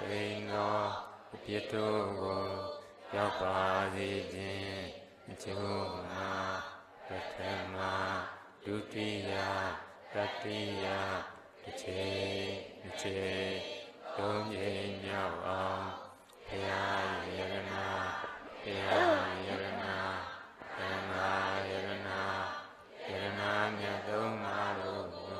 Rino, Pietugo, Yapazijin, Chuma, Pratama, Dutiya, Pratiya, Che, Donye Nyawa, Pya Yarana, Yarana, Nyadomaro,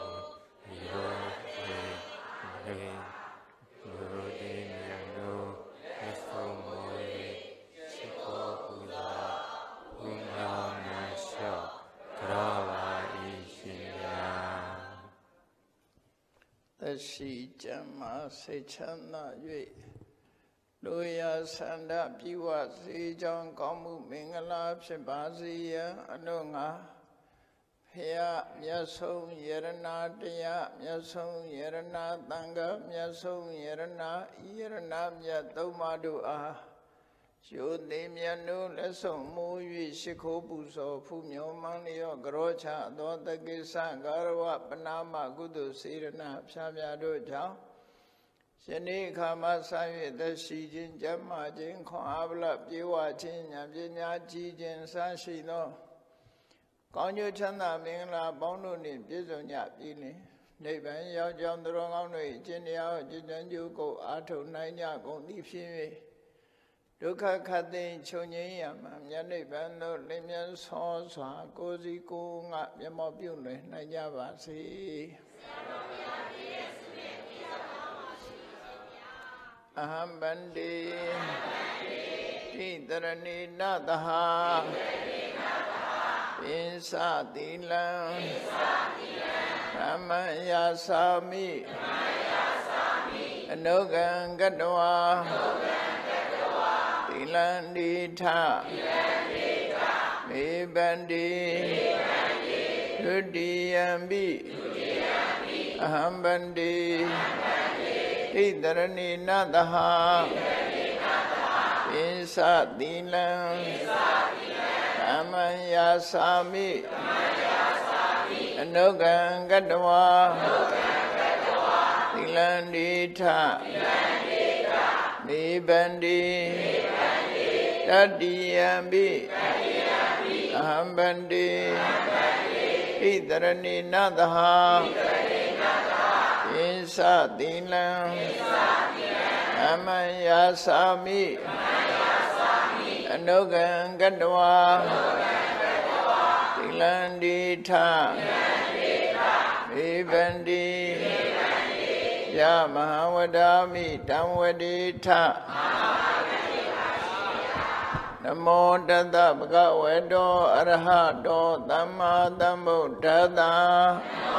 Shi Jama Sechana Yue Loya Sanda Piwa Sejong Komu Mingala Psibasiya Alunga Pia Myasung Yerana Dea Myasung Yerana Tanga Myasung Yerana Yerana Myatomadua Shudi Myanu Lesson Muyi Shiko Buso Fumyo Manio Grocha Dota Gisa Garwa Panama Gudu Sirana Psamyado Jao Shani Kama Savi the Shijin Jama Jin Kong Abla Piwa Chin Yabinya Jijin Sanshino Konyo Chanda Mingla Bono Ni Bizonya Bini Neban Yao Jam the Wrong Jin Yao Jijan Yuko Ato Nanya Gong Nipsimi Dukkha Khatin Chonyin Yama Myane Bando Limyan So Swa Kozi Ko Nga Myamo Pyu Lwe Nai Nya Ba Se Aham Bande Titarani Nadaha Insa Dilam Ramaya Sami Anogan Gadwa Tilandita Mebandi Ludiyambi Ahambandi Tidarani Nadaha Insa Dilam Amaya Sami Anogan Gadwa Tilandita Mebandi Dadiyambi Ahambandi Tidarani Nadaha Insa Dilam Amaya Sami Anogan Gadwa Tilandita Mebandi Ya Mahawadami Damwadita Namo Tata Bhagavato Arahato Dhamma Sambuddhassa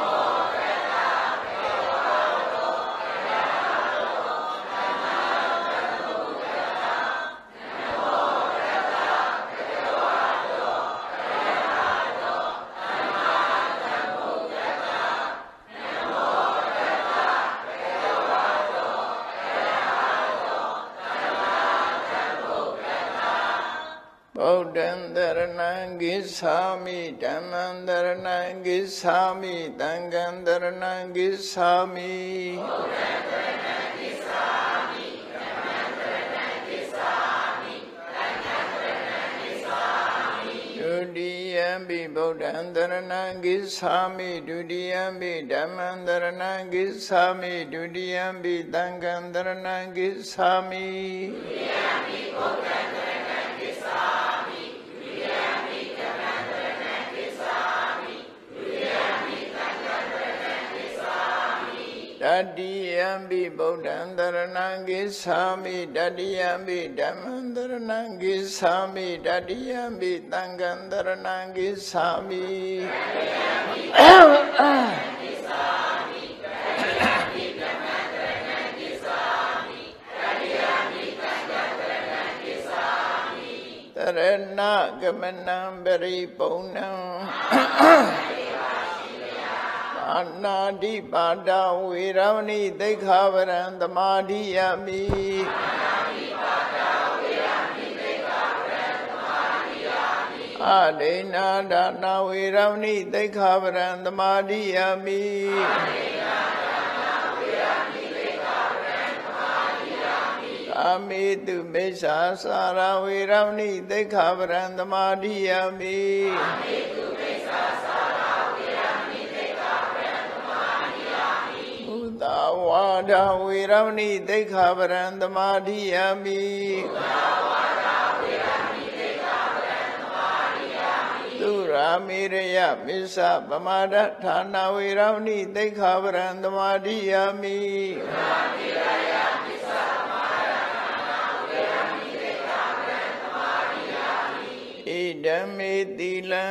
Buddhaṃ Daraṇaṃ Gissāmi Dhammaṃ Daraṇaṃ Gissāmi Sanghaṃ Daraṇaṃ Gissāmi Dudiyampi Buddhaṃ Daraṇaṃ Gissāmi Dudiyampi Dhammaṃ Daraṇaṃ Gissāmi Dudiyampi Sanghaṃ Daraṇaṃ Gissāmi Dadiyampi Buddhaṃ Daraṇaṃ Gissāmi Dadiyampi Dhammaṃ Daraṇaṃ Gissāmi Dadiyampi Sanghaṃ Daraṇaṃ Gissāmi Tarana Gamanam Paripurnaṃ Anadi Pada Viramani Dekhavaraṃ Dhamadhiyami Adena Dana Viramani Dekhavaraṃ Dhamadhiyami မိတုမိစ္ဆာစာရဝေရမဏိသိက္ခာပရံသမာဓိယာမိအာမိတုမိစ္ဆာစာရဝေရမဏိသိက္ခာပရံသမာဓိယာမိဘုဒ္ဓဝါဒဝေရမဏိသိက္ခာပရံသမာဓိယာမိဘုဒ္ဓဝါဒဝေရမဏိသိက္ခာပရံသမာဓိယာမိသုရာမေရယမစ္ဆပမာဒဌာနဝေရမဏိသိက္ခာပရံသမာဓိယာမိသုရာမေရယမစ္ဆပမာဒဌာနဝေရမဏိသိက္ခာပရံသမာဓိယာမိဣဒံမေတိလံ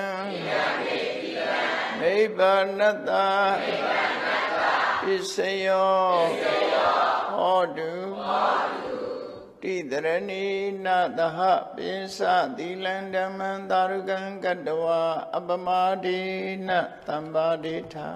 နိဗ္ဗာနတ္တပစ္စယောဟောတုတိတရဏိနသဟပိစသီလံဓမ္မံသာရုကံကတဝါအပမဒေနသံပါဒိဋ္ဌာ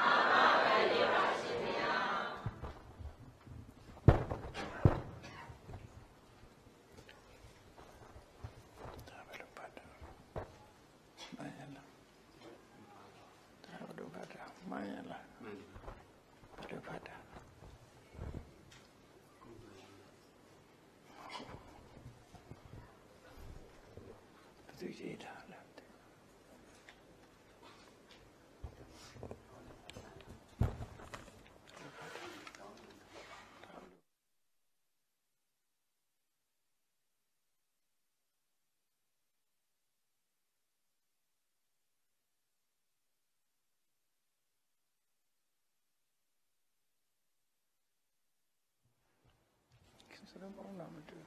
それもなめてる。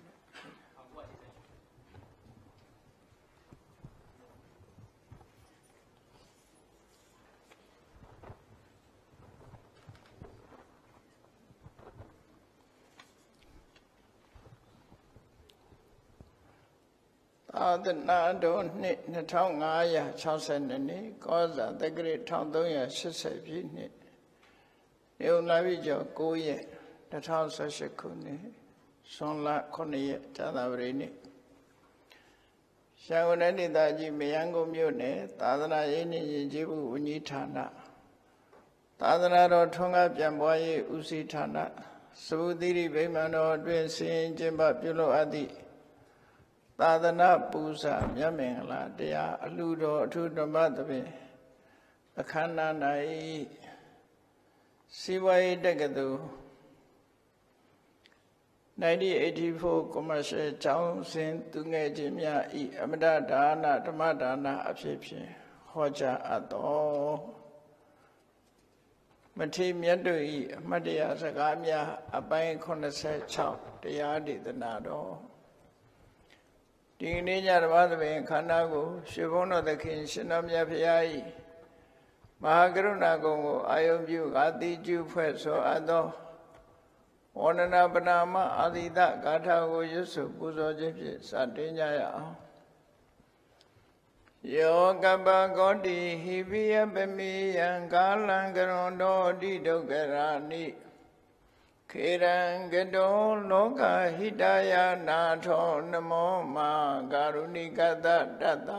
သာသနာတော်နှစ်2562နှစ်ကောဇာတက္ကရာ1380ပြည့်နှစ်နေုံလာပြီကျော်9ရက်2018ခုနှစ်ဇွန်လ9ရက်ဇာတာပတိနေ့ရန်ကုန်ဒေသကြီးမယန်းကုန်းမြို့နယ်သာသနာရေးနှင့်ယဉ်ကျေးမှုဝန်ကြီးဌာနသာသနာတော်ထွန်းကားပြန်ပွားရေးဦးစီးဌာနစဗုသီရိဗိမာန်တော်အတွင်းဆင်ကျင်းပပြုလုပ်အပ်သည့်သာသနာပူဇာမြတ်မင်္ဂလာတရားအလှူတော်အထူးဓမ္မသဖြင့်အခမ်းအနား၌စီဝါရေးတက္ကသိုလ်1984 commercial ကျောင်းစဉ်သူငယ်ချင်းများဤအမတဒါနဓမ္မဒါနအဖြစ်ဖြင့်ဟောကြားအပ်တော်မထေမြတ်တို့ဤအမတ်တရားစကားများအပိုင်း86တရားဒေသနာတော်ဒီနေ့ညဓမ္မသဘင်ခန္ဓာကိုရွှေဘုန်းတော်သခင်ရှင်တော်မြတ်ဖရာဤမဟာကရုဏာကုံကိုအာယုပြုကာတိကျုဖွဲ့ဆိုအပ်သောဝန္ဒနာပနာမအာသီတဂါထာကိုရွတ်ဆိုပူဇော်ခြင်းဖြင့်စတင်ကြရအောင်ယောကပ္ပကောတိဟိပိယပမိယံကာလံကရွန်တော်တိဒုက္ခရာနိခေရံကတောလောကဟိတယနာထောနမောမာကာရုဏိကတတတ္တ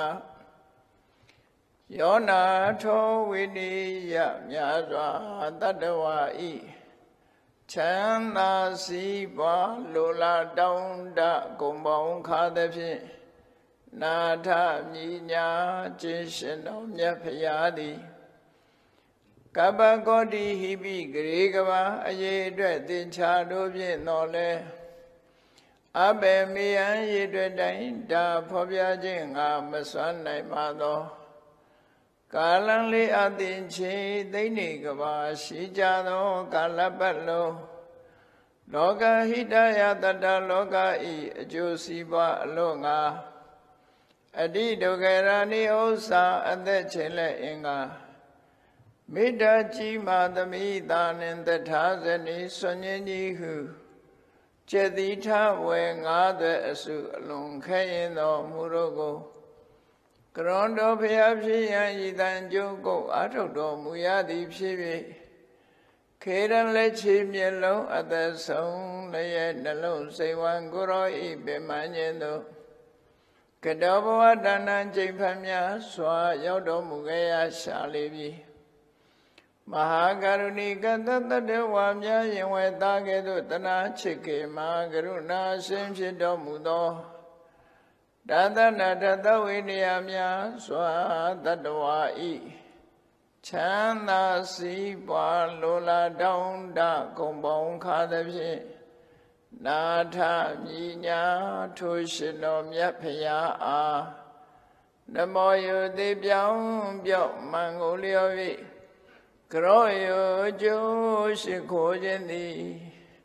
ယောနာထောဝိနိယမြတ်စွာတတ္တဝါဤချမ်းသာစီးပွားလိုလားတောင်းတဂုံပေါင်းခါသဖြင့်နာထမြညာခြင်းရှင်တော်မြတ်ဖရာသည်ကပ္ပကောတိဟိပိဂရေကဘာအရေးအတွက်သင်္ချာတို့ဖြင့်တော်လဲအဘေမေယံရေအတွက်တိုင်းဒါဖော်ပြခြင်းငါမစွမ်းနိုင်ပါသောကာလံလေးအသင်ချေသိမ့်နေကဘာရှိကြသောကာလပတ်လုံးလောကဟိတယတတလောကဤအကျိုးစီးပွားအလို့ငါအတိဒုက္ခရာနိဥစ္စာအသက်ချေလက်အင်္ဂါမေတ္တာကြီးမာသမိသာနှင့်တထာဇနိဆွန်ញင်းကြီးဟုကျက်တိထဝေငါးသွဲအစုအလွန်ခဲရင်တော်မူတို့ကိုကရွန်တော်ဖျားဖြစ်ရန်ဤတန်ကျုပ်ကိုအာထုတ်တော်မူရသည်ဖြစ်၍ခေရန်လက်ချေမျက်လုံးအသက်ဆုံးလည်းရဲ့နှလုံးစိတ်ဝမ်းကိုရောဤပင်မညင်တို့ကတောဘဝတဏ္ဍကျိန်ဖန်များစွာရောက်တော်မူခဲ့ရရှာလေပြီ Mahakarunika Tattva Mya Taketu Tana Chike Mahakaruna Simchido Mudo Dadana Dadawiniyamya Swa Tattva I Chanda Si Ba Lola Daunda Kumbong Khadapi Natha Minya Tushino Myapaya A Namoyo Debyaum Byo Mangoliovi Kroyo Joshikojendi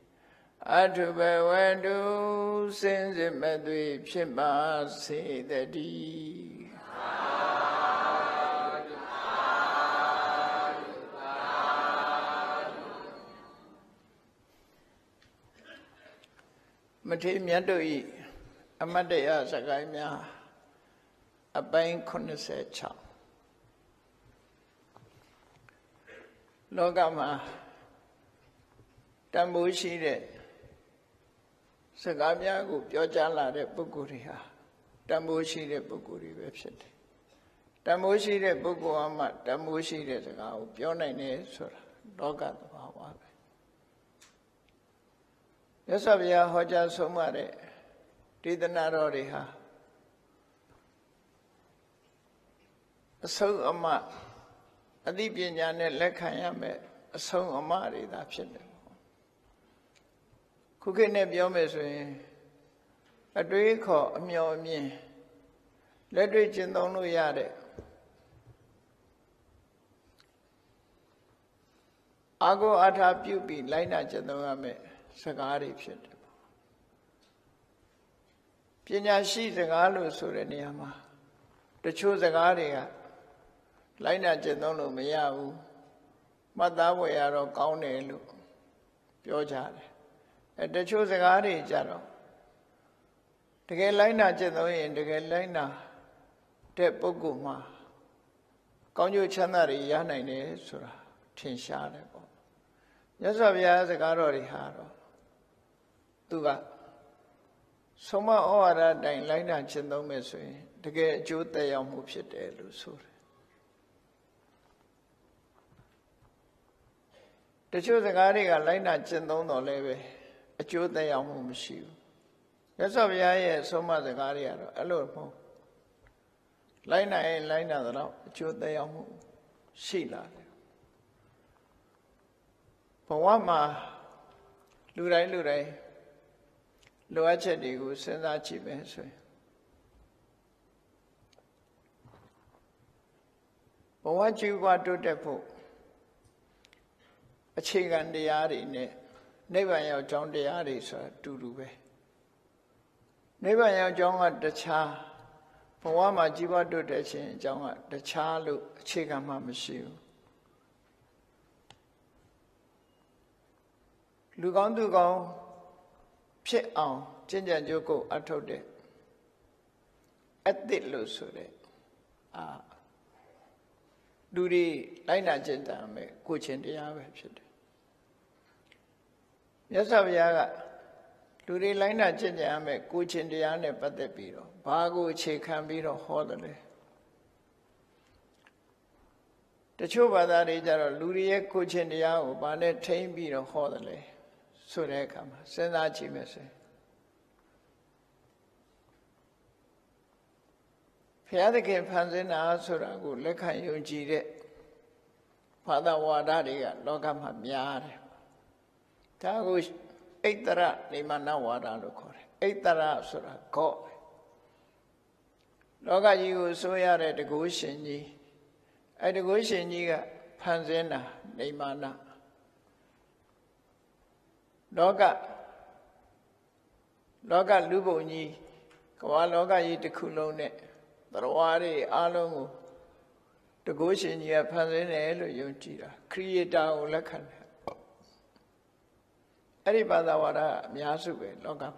Atubawendu Sense Medwi Pshimba Sedadi Mati Myadoi Amadea Sagaimya Abain Kunasecha Logama Tambushi de Sagamya Pyojala de Bukuriha Tambushi de Bukuri website Tambushi de Bukuama Tambushi de Sagao Pyonane Sura Loga Hawa Yasavia Hoja Somare Didanaroriha So Ama Adipinya ne Lekayame, a song of Mari that shit. Cooking a biomesway, a drink or a meal me. Let rich in the no yard. Ago ata pupi, Lina Janome, Sagari shit. Pina sheet and alu sureniama. The choose a garia. Laina Jenono Meyavu, Madawayaro Kaunelu, Piojar, and the choosing Ari Jaro. The Galina Jenoy and the Galina Tepoguma, Konju Chanari Yanane Sura, Tinsharebo. Yasavia the Garori Haro. Tuga Soma Ora Dine Lina Jenomesui, the Gay Jutayam Mupshit Elusur. The children are like not gentle no leve, a children they are home shoe. That's why I so much a guardian, a little more. Lina ain't Lina the law, a children they are home. Sheila. For one ma, Lurai, Luachedi who sends our cheap answer. But what you got to depot? A chicken the yari ne, never your John the yari, sir, to do. Never your John at the cha. For one my jiva do the chin, John at the cha look, chicken mamma shoe. Look on to go, pit on, ginger joko, I told it. At the loose of it. Ah. Do the Lina Genta make coaching the website. Yes, I do the Lina Genta make coaching the Anne but the Piro. Bago check can be a holiday. The Chuba that is a Luria coaching the hour, but let tame be a holiday. So they come, send that Chimese. Piatake Panzina Surago, Leka Yujide, Father Wadadiga, Logam Yare. Tagus Eitara, Nimana Wada Locore, Eitara Sura, Ko. Loga you so yare the Gushin at the Gushin Yiga, Panzina, Nimana. Loga Luboni, Kawaloga eat the Kulone. The Wari Alamu, the Goshen ya Panzino Yunchira, Creator Lakan. Everybody wara Miasube, Logam.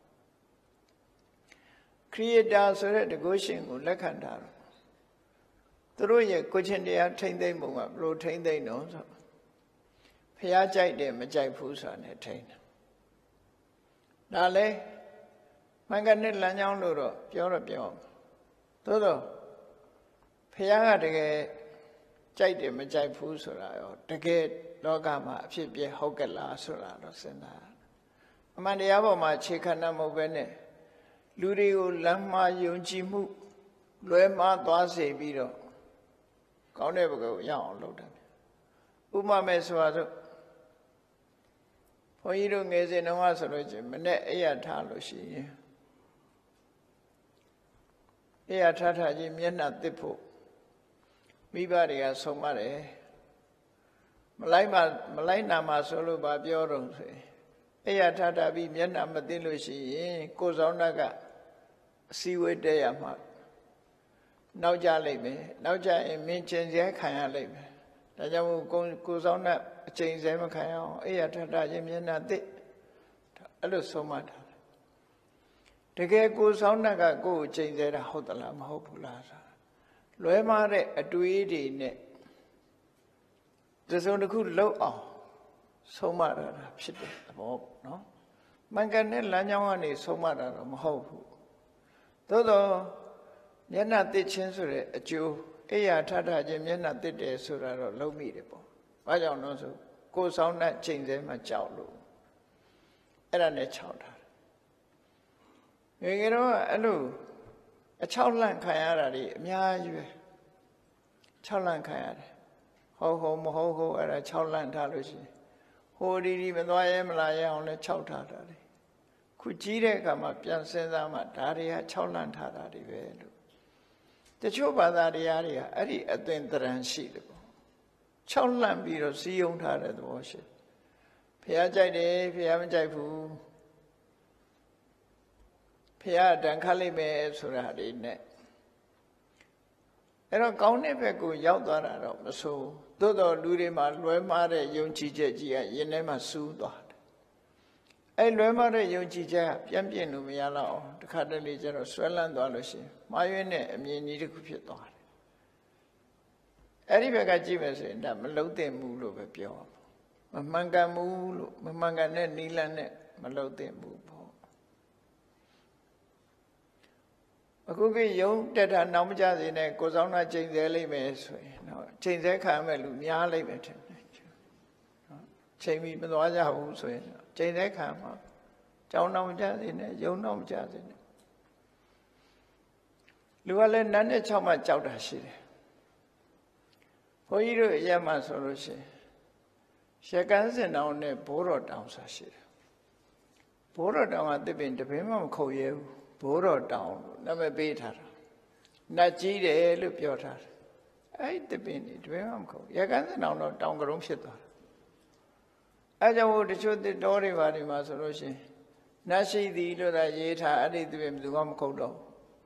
Creator so that the Goshen Lakandar. Through your coaching they are 10 day move, blow 10 day no. Piajai de Majai Pusan attain. Nale Manganet Lanyan Luro, Pure Pion. Todo Piaga de ကြိုက်တယ်မကြိုက်ဘူးဆိုတာရောတကယ်လောကမှာအဖြစ်ပြဟုတ်ကဲ့လားဆိုတာတော့စဉ်းစားအမှန်တရားပေါ်မှာခြေခံတာမဟုတ်ပဲနဲ့လူတွေကိုလမ်းမှာယုံကြည်မှုလွဲမှားသွားစေပြီးတော့ကောင်းတဲ့ဘက်ကိုရအောင်လုပ်တယ်ဥပမာမဲ့ဆိုတော့ဘုန်းကြီးတို့ငယ်စဉ်တုန်းကဆိုလို့ချင်းမနဲ့အိယာထားလို့ရှိရင်အိယာထားချင်းမျက်နှာတစ်ဖို့မိဘတွေကဆုံးမတယ်မလိုက်နာမှာဆိုလို့ဗာပြောတော့ဆိုရင်အိယာထားပြီးမျက်နှာမသိလို့ရှိရင်ကိုယ်ဆောင်တတ်ကအစည်းဝေးတက်ရမှာနောက်ကြလိမ့်မယ်နောက်ကြရင်မင်းကျင်စဲခံရလိမ့်မယ်ဒါကြောင့်ကိုယ်ဆောင်တဲ့အချိန်စဲမခံရအောင်အိယာထားချင်းမျက်နှာသိအဲ့လိုဆုံးမတာတကယ်ကိုယ်ဆောင်တတ်ကကိုယ်ကိုချိန်စဲတာဟုတ်သလားမဟုတ်ဘူးလားဆိုလွဲမှားတဲ့အတွေးတွေနဲ့တစ်စုံတစ်ခုလောက်အောင်ဆုံးမတာဖြစ်တဲ့သဘောပေါ့နော်မှန်ကန်တဲ့လမ်းကြောင်းကနေဆုံးမတာတော့မဟုတ်ဘူးသို့တော့မျက်နှာတစ်ချင်းဆိုတဲ့အကျိုးအိယာထထချင်းမျက်နှာတစ်တယ်ဆိုတာတော့လုံးမိတယ်ပေါ့ဘာကြောင့်လို့ဆိုကိုယ်ဆောင်တဲ့ချိန်စဲမှာကြောက်လို့အဲ့ဒါနဲ့ခြောက်တာငယ်ငယ်တော့အဲ့လိုအချောက်လန့်ခံရတာတွေအများကြီးပဲချောက်လန့်ခံရတယ်ဟုတ်မဟုတ်အဲ့ဒါချောက်လန့်ထားလို့ရှိရင်ဟိုဒီမသွားရဲမလာရဲအောင်လဲချောက်ထားတာလေခုကြီးတဲ့အခါမှာပြန်စဉ်းစားမှဒါတွေကချောက်လန့်ထားတာတွေပဲလို့တချို့ဘာသာတရားတွေကအဲ့ဒီအသွင်တရံရှိတယ်ပေါ့ချောက်လန့်ပြီးတော့စီးယုံထားတဲ့သဘောရှိဖះကြိုက်တယ်ဖះမကြိုက်ဘူးဖះတန်ခတ်လိုက်မယ်ဆိုတာတွေနဲ့အဲ့တော့ကောင်းတဲ့ဘက်ကိုရောက်သွားတာတော့မဆိုးသို့တော်လူတွေမှာလွဲမှားတဲ့ယုံကြည်ချက်ကြီးကရင်ထဲမှာစူးသွားတယ်အဲ့လွဲမှားတဲ့ယုံကြည်ချက်ကပြန်ပြင်းလို့မရတော့အောင်တစ်ခါတလေကျတော့ဆွဲလန်းသွားလို့ရှိရင်မှားယွင်းတဲ့အမြင်ကြီးတစ်ခုဖြစ်သွားတယ်အဲ့ဒီဘက်ကကြည့်မယ်ဆိုရင်ဒါမလုံးသင့်ဘူးလို့ပဲပြောမမှန်ကန်ဘူးလို့မမှန်ကန်တဲ့နီလန်းနဲ့မလုံးသင့်ဘူးပေါ့အခုကယုံတက်တာနောက်မကြစေနဲ့ကိုယ်ဆောင်တာချိန်ဆလိမ့်မယ်ဆိုရင်တော့ချိန်ဆခံမဲ့လူများလိမ့်မယ်ထင်တယ်ချိန်ပြီးမသွားကြဘူးဆိုရင်ချိန်ဆခံမှာကြောင်းတော့မကြစေနဲ့ယုံတော့မကြစေနဲ့လူကလည်းနတ်နဲ့6မှကြောက်တာရှိတယ်ဘုန်းကြီးတို့အရက်မှဆိုလို့ရှိရင်ရကန်းစင်တောင်နဲ့ဘိုးတော်တောင်ဆိုရှိတယ်ဘိုးတော်တောင်ကတစ်ပင်တပင်မှမခုတ်ရဲဘူးဘိုးတော်တောင်လို့နာမည်ပေးထားတာနတ်ကြီးတယ်လို့ပြောထားတယ်အဲ့ဒီတပင်ဒီတပင်မှမခုတ်ရကန်းစင်တောင်တော့တောင်ကရုံးဖြစ်သွားတယ်အဲကြောင့်တချို့တစ်တော်တွေပါဒီမှာဆိုလို့ရှိရင်နတ်ရှိသည်လို့သာရေးထားအဲ့ဒီတပင်ဘယ်သူမှမခုတ်တော့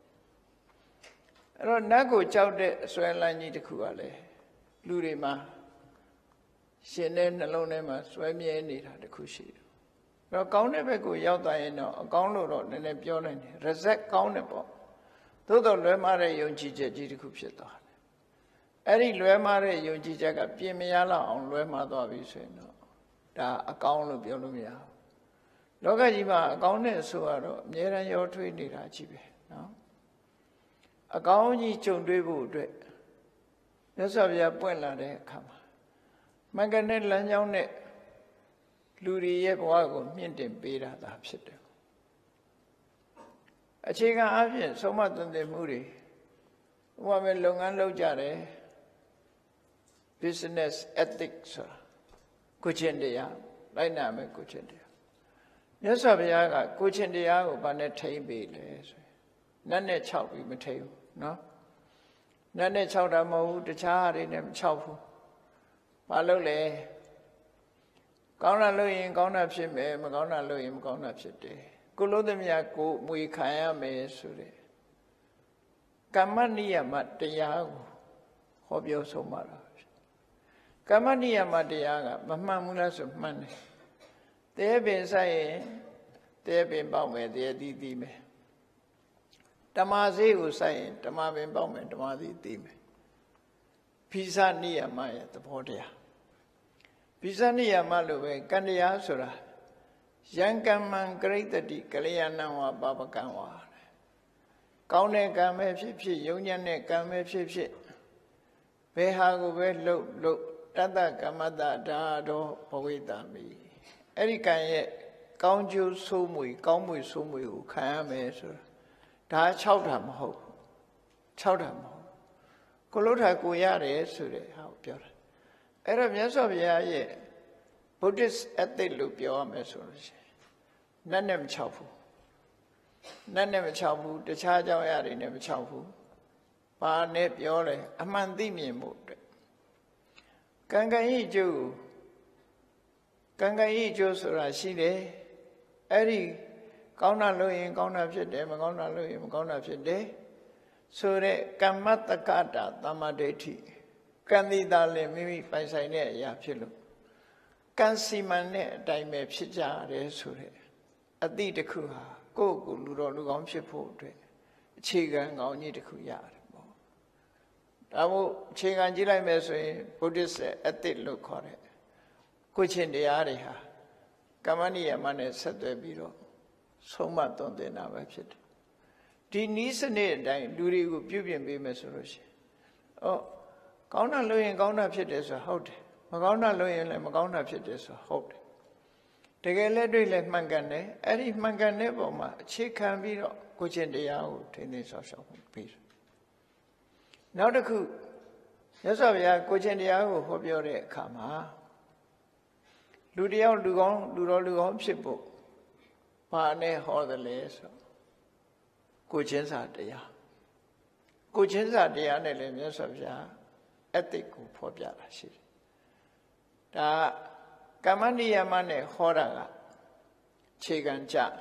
အဲ့တော့နတ်ကိုကြောက်တဲ့အစွဲလန်းကြီးတစ်ခုကလည်းလူတွေမှာရှင်တဲ့နှလုံးထဲမှာစွဲမြဲနေတာတစ်ခုရှိတယ်အဲ့တော့ကောင်းတဲ့ဘက်ကိုရောက်သွားရင်တော့အကောင်းလို့တော့နည်းနည်းပြောနိုင်တယ် reset ကောင်းတယ်ပေါ့သို့တော့လွဲမှားတဲ့ယုံကြည်ချက်ကြီးတစ်ခုဖြစ်သွားတယ်အဲ့ဒီလွဲမှားတဲ့ယုံကြည်ချက်ကပြင်မရလောက်အောင်လွဲမှားသွားပြီဆိုရင်တော့ဒါအကောင်းလို့ပြောလို့မရဘူးလောကကြီးမှာအကောင်းနဲ့ဆိုတော့အမြဲတမ်းရောထွေးနေတာကြီးပဲနော်အကောင်းကြီးကြုံတွေ့ဖို့အတွက်မြတ်စွာဘုရားပွင့်လာတဲ့အခါမှာမှန်ကန်တဲ့လမ်းကြောင်းနဲ့လူတွေရဲ့ဘဝကိုမြင့်တင်ပေးတာသာဖြစ်တယ်အခြေခံအဖြစ်ဆုံးမသွန်သင်မှုတွေဥပမာလုပ်ငန်းလုပ်ကြတယ် business ethics ဆိုတာကိုချင်းတရားလိုက်နာမယ်ကိုချင်းတရားမြတ်စွာဘုရားကကိုချင်းတရားကိုဘာနဲ့ထိမ့်ပေးလဲဆိုရင်နတ်နဲ့6ပြီးမထိမ့်ဘူးနော်နတ်နဲ့6တာမဟုတ်ဘူးတခြားတွေနဲ့မ6ဘူးဘာလို့လဲကောင်းတာလုပ်ရင်ကောင်းတာဖြစ်မယ်မကောင်းတာလုပ်ရင်မကောင်းတာဖြစ်တယ်ကိုလုံးသမျှကိုမွေခံရမယ်ဆိုတဲ့ကမ္မနိယမတရားကိုဟောပြောဆုံးမှာတာကမ္မနိယမတရားကမမှန်ဘူးလားဆိုမှန်တယ်တဲပင်ဆိုင်ရင်တဲပင်ပေါက်မယ်တဲသီးသီးမယ်ဓမ္မစေးကိုဆိုင်ရင်ဓမ္မပင်ပေါက်မယ်ဓမ္မသီးသီးမယ်ဖိစနိယမရဲ့သဘောတရားပိစနိယမလို့ပဲကံတရားဆိုတာယံကမ္မံကရိတ္တိကလျာဏံဝပါပကံဝါကောင်းတဲ့ကံပဲဖြစ်ဖြစ်ယုံညံ့တဲ့ကံပဲဖြစ်ဖြစ်ဘေဟာကိုပဲလှုပ်တတ္တကမ္မတဒါတော့ဘဝိတမိအဲ့ဒီကံရဲ့ကောင်းကျိုးဆိုးမွေကောင်းမွေဆိုးမွေကိုခံရမယ်ဆိုတာဒါ6ဓာတ်မဟုတ်6ဓာတ်မဟုတ်ကိုလို့ထားကိုရတယ်ဆိုတဲ့ဟာကိုပြောတာအဲ့တော့မြတ်စွာဘုရားရဲ့ Buddhist ethic လို့ပြောရမယ်ဆိုလို့ရှိရင်နတ်နဲ့မချောက်ဘူးနတ်နဲ့မချောက်ဘူးတခြားအကြောင်းအရာတွေနဲ့မချောက်ဘူးဘာနဲ့ပြောလဲအမှန်သိမြင်ဖို့အတွက်ကံကံဤကျိုးဆိုတာရှိတယ်အဲ့ဒီကောင်းတာလုပ်ရင်ကောင်းတာဖြစ်တယ်မကောင်းတာလုပ်ရင်မကောင်းတာဖြစ်တယ်ဆိုတဲ့ကမ္မတက္ကတာသမ္မာဒိဋ္ဌိကံတိတာလည်းမိမိပိုင်ဆိုင်တဲ့အရာဖြစ်လို့ကံစီမံတဲ့အတိုင်းပဲဖြစ်ကြရတယ်ဆိုတဲ့အတိတစ်ခုဟာကိုယ့်ကိုလူတော်လူကောင်းဖြစ်ဖို့အတွက်အခြေခံကောင်းကြီးတစ်ခုရတယ်ပေါ့ဒါမို့အခြေခံကြည့်လိုက်မယ်ဆိုရင် Buddhist ethic လို့ခေါ်တဲ့ကိုချင်းတရားတွေဟာကမ္မနိယမနဲ့ဆက်သွယ်ပြီးတော့ဆုံးမသွန်သင်တာပဲဖြစ်တယ်ဒီနည်းစနစ်အတိုင်းလူတွေကိုပြုပြင်ပေးမယ်ဆိုလို့ရှိရင်ကောင်းတာလုပ်ရင်ကောင်းတာဖြစ်တယ်ဆိုတာဟုတ်တယ်မကောင်းတာလုပ်ရင်လည်းမကောင်းတာဖြစ်တယ်ဆိုတာဟုတ်တယ်တကယ်လက်တွေ့လည်းမှန်ကန်တယ်အဲ့ဒီမှန်ကန်တဲ့ပုံမှာအခြေခံပြီးတော့ကိုချင်းတရားကိုထိန်းသိမ်းဆောင်ရှောက်ပြီးနောက်တစ်ခုမြတ်စွာဘုရားကိုချင်းတရားကိုဟောပြောတဲ့အခါမှာလူတယောက်လူကောင်းလူတော်လူကောင်းဖြစ်ဖို့ဘာနဲ့ဟောတယ်လဲဆိုကိုချင်းစာတရားကိုချင်းစာတရားနဲ့လည်းမြတ်စွာဘုရားအတိတ်ကိုဖော်ပြတာရှိတယ်ဒါကမ္မနိယမနဲ့ဟောတာကခြေခံကြတယ်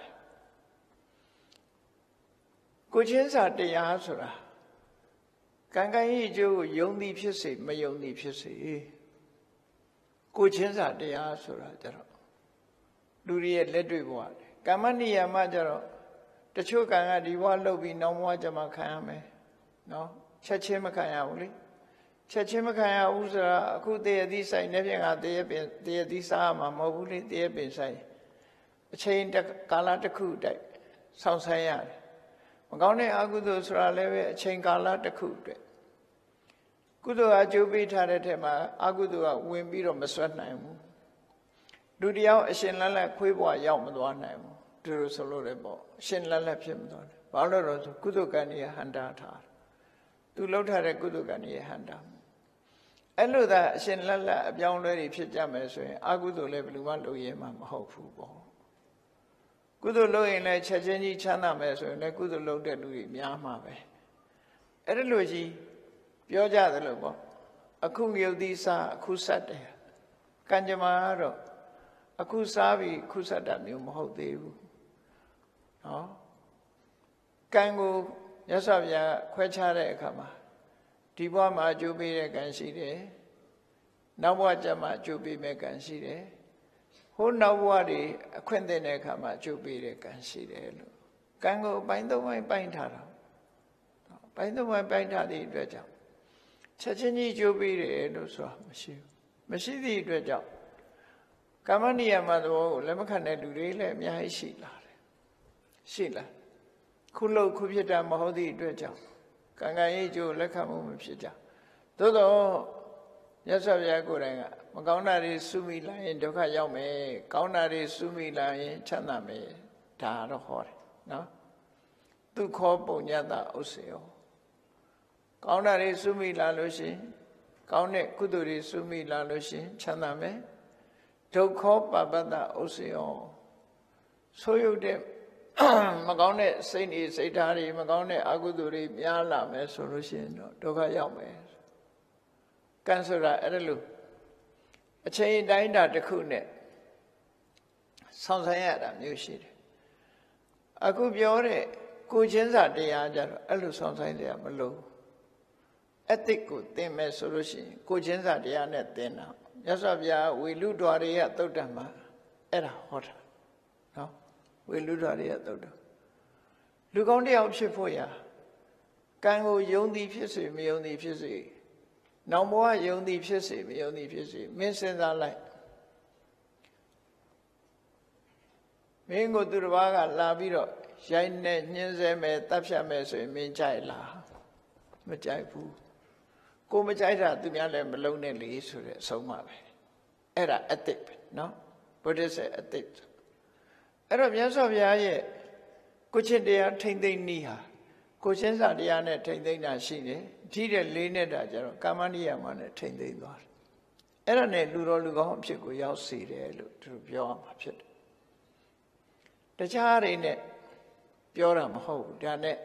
ကိုချင်းစာတရားဆိုတာကံကံဤကျိုးကိုယုံသည်ဖြစ်စေမယုံသည်ဖြစ်စေကိုချင်းစာတရားဆိုတာကြတော့လူတွေရဲ့လက်တွေ့ဘဝကမ္မနိယမကြတော့တချို့ကံကဒီဘဝလှုပ်ပြီးနောက်ဘဝကျမှခံရမယ်နော်ချက်ချင်းမခံရဘူးလေချက်ချင်းမခံရဘူးဆိုတာအခုတရသီးဆိုင်နေပြင်ကတရသီးစားမှာမဟုတ်ဘူးလေတရပင်ဆိုင်အချိန်ကာလတစ်ခုတိုက်ဆောင်းဆိုင်ရတယ်မကောင်းတဲ့အကုသိုလ်ဆိုတာလည်းပဲအချိန်ကာလတစ်ခုအတွက်ကုသိုလ်အကျိုးပေးထားတဲ့ထက်မှာအကုသိုလ်ကဝင်ပြီးတော့မဆွတ်နိုင်ဘူးလူတယောက်အရှင်လက်လက်ခွေးဘဝရောက်မသွားနိုင်ဘူးသူတို့ဆိုလို့လည်းပေါ့အရှင်လက်လက်ဖြစ်မသွားဘူးဘာလို့လဲဆိုကုသိုလ်ကံကြီးဟန္တာထားသူလှုပ်ထားတဲ့ကုသိုလ်ကံကြီးဟန္တာအဲ့လိုသာအရှင်လက်လက်အပြောင်းလဲတွေဖြစ်ကြမယ်ဆိုရင်အကုသိုလ်လည်းဘယ်လိုမှလုပ်ရဲမှာမဟုတ်ဘူးပေါ့ကုသိုလ်လုပ်ရင်လည်းချက်ချင်းကြီးချမ်းသာမယ်ဆိုရင်လည်းကုသိုလ်လုပ်တဲ့လူတွေများမှာပဲအဲ့ဒါလို့ကြီးပြောကြတယ်လို့ပေါ့အခုမြုပ်သီးစားအခုဆက်တယ်ကံကြမ္မာတော့အခုစားပြီးခုဆက်တာမျိုးမဟုတ်သေးဘူးနော်ကံကိုမြတ်စွာဘုရားခွဲခြားတဲ့အခါမှာဒီဘဝမှာအကျိုးပေးတဲ့ကံရှိတယ်နောက်ဘဝကျမှအကျိုးပေးမဲ့ကံရှိတယ်ဟိုနောက်ဘဝတွေအခွင့်သင့်တဲ့အခါမှာအကျိုးပေးတဲ့ကံရှိတယ်လို့ကံကိုအပိုင်း၃ပိုင်းပိုင်းထားတာပိုင်း၃ပိုင်းပိုင်းထားတဲ့အတွက်ကြောင့်ချက်ချင်းကြီးအကျိုးပေးတယ်လို့ဆိုတာမရှိသည့်အတွက်ကြောင့်ကမ္မနိယမသဘောကိုလက်မခံတဲ့လူတွေလည်းအများကြီးရှိလာခုလို့ခုဖြစ်တာမဟုတ်သည့်အတွက်ကြောင့်ကံကံရေးကျိုးလက်ခံမှုမဖြစ်ကြသို့တော့မြတ်စွာဘုရားကိုယ်တိုင်ကမကောင်းတာတွေစုမိလာရင်ဒုက္ခရောက်မယ်ကောင်းတာတွေစုမိလာရင်ချမ်းသာမယ်ဒါတော့ဟောတယ်နော်သူခောပုံညတဥစ္စေယောကောင်းတာတွေစုမိလာလို့ရှိရင်ကောင်းတဲ့ကုသိုလ်တွေစုမိလာလို့ရှိရင်ချမ်းသာမယ်ဒုက္ခပပတ္တဥစ္စေယောဆိုးရုပ်တဲ့မကောင်းတဲ့စိတ်တွေစိတ်ဓာတ်တွေမကောင်းတဲ့အကုသိုလ်တွေများလာမယ်ဆိုလို့ရှိရင်တော့ဒုက္ခရောက်မယ်ကံဆိုတာအဲ့ဒါလို့အချိန်တိုင်းတာတစ်ခုနဲ့ဆောင်ဆိုင်ရတာမျိုးရှိတယ်အခုပြောတဲ့ကိုချင်းစာတရားကြတော့အဲ့လိုဆောင်ဆိုင်တယ်မလို့အတ္တိကိုသင်မယ်ဆိုလို့ရှိရင်ကိုချင်းစာတရားနဲ့သင်တာမြတ်စွာဘုရားဝေလူဒွါရိယသုတ်တံမှာအဲ့ဒါဟောတာနော်ဝေလူဒွါရိယသုတ်တံလူကောင်းတယောက်ဖြစ်ဖို့ရာကံကိုယုံသည်ဖြစ်စေမယုံသည်ဖြစ်စေနောင်ဘဝယုံသည်ဖြစ်စေမယုံသည်ဖြစ်စေမင်းစဉ်းစားလိုက်မင်းကိုသူတစ်ပါးကလာပြီးတော့ရိုက်နဲ့ညှင်းဆဲမယ်တပ်ဖြတ်မယ်ဆိုရင်မင်းကြိုက်လားမကြိုက်ဘူးကိုမကြိုက်တာသူများလည်းမလုံးနဲ့လေဆိုတဲ့အဆုံးမှာပဲအဲ့ဒါအတိတ်ပဲနော်ဘုရားဆက်အတိတ်အဲ့တော့မြတ်စွာဘုရားရဲ့ကိုချင်းတရားထိမ့်သိမ့်နည်းဟာကိုချင်းစာတရားနဲ့ထိမ့်သိမ့်တာရှိတယ်ဒီတဲ့လေးနဲ့တာကျတော့ကာမဏိယမနဲ့ထိမ့်သိမ့်သွားတယ်အဲ့ဒါနဲ့လူတော်လူကောင်းအဖြစ်ကိုရောက်စေတယ်လို့သူပြောရမှာဖြစ်တယ်တခြားတွေနဲ့ပြောတာမဟုတ်ဘူးဒါနဲ့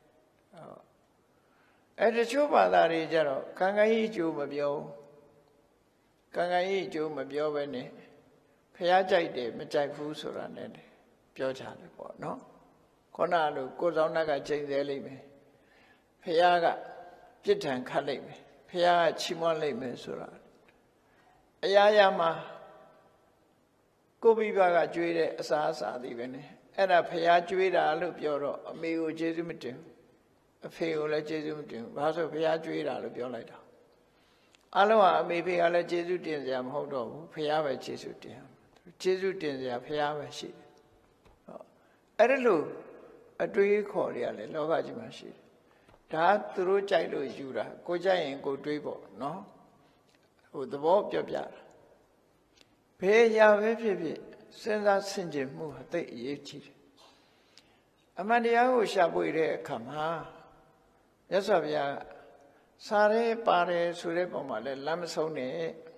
အဲ့တချို့ဘာသာတွေကြတော့ကံကံကြီးအကျိုးမပြောကံကံကြီးအကျိုးမပြောဘဲနဲ့ဖះကြိုက်တယ်မကြိုက်ဘူးဆိုတာနဲ့ပြောကြတယ်ပေါ့နော်ခုနလိုကိုယ်ဆောင်တက်ကချိန်သေးလိမ့်မယ်ဖះကပြစ်ဒဏ်ခတ်လိမ့်မယ်ဖះကချီးမွမ်းလိမ့်မယ်ဆိုတာအရာရာမှာကိုမိဘကကြွေးတဲ့အစားအစာတွေပဲနဲ့အဲ့ဒါဖះကြွေးတာလို့ပြောတော့အမေကိုကျေးဇူးမတင်အဖေကိုလည်းကျေးဇူးမတင်ဘူးဘာလို့ဖះကြွေးတာလို့ပြောလိုက်တာအလုံးဟာအမေဖေကလည်းကျေးဇူးတင်စရာမဟုတ်တော့ဘူးဖះပဲကျေးဇူးတင်ကျေးဇူးတင်စရာဖះပဲရှိတယ်အဲ့ဒါလို့အတွေးခေါ်တွေကလည်းလောကကြီးမှာရှိတယ်ဒါသူတို့ကြိုက်လို့ယူတာကိုကြိုက်ရင်ကိုတွေးပေါ့နော်ဟိုသဘောပြောပြတာဘယ်ရာပဲဖြစ်ဖြစ်စဉ်းစားဆင်ခြင်မှုဟာသိအရေးကြီးတယ်အမှန်တရားကိုရှာဖွေတဲ့အခါမှာမြတ်စွာဘုရားစားရဲပါတယ်ဆိုတဲ့ပုံမှာလည်းလမ်းမဆုံးနဲ့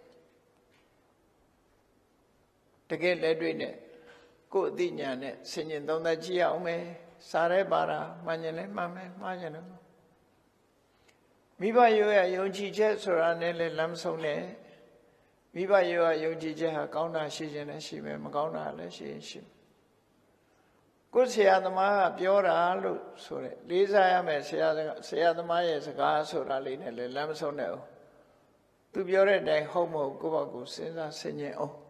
တကယ်လက်တွေ့နဲ့ကိုယ်အသိဉာဏ်နဲ့ဆင်ခြင်သုံးသပ်ကြည့်အောင်မယ်စားရဲပါတာမှန်ရင်လည်းမှန်မယ်မှားရင်လည်းမိဘရဲ့ယုံကြည်ချက်ဆိုတာနဲ့လည်းလမ်းမဆုံးနဲ့မိဘရဲ့ယုံကြည်ချက်ဟာကောင်းတာရှိခြင်းလည်းရှိမယ်မကောင်းတာလည်းရှိရင်ရှိမယ်ကိုယ်ဆရာသမားကပြောတာလို့ဆိုတဲ့လေးစားရမယ်ဆရာသမားရဲ့စကားဆိုတာလေးနဲ့လည်းလမ်းမဆုံးနဲ့အောင်သူပြောတဲ့အတိုင်းဟုတ်မဟုတ်ကိုယ့်ဘက်ကိုစဉ်းစားဆင်ခြင်အောင်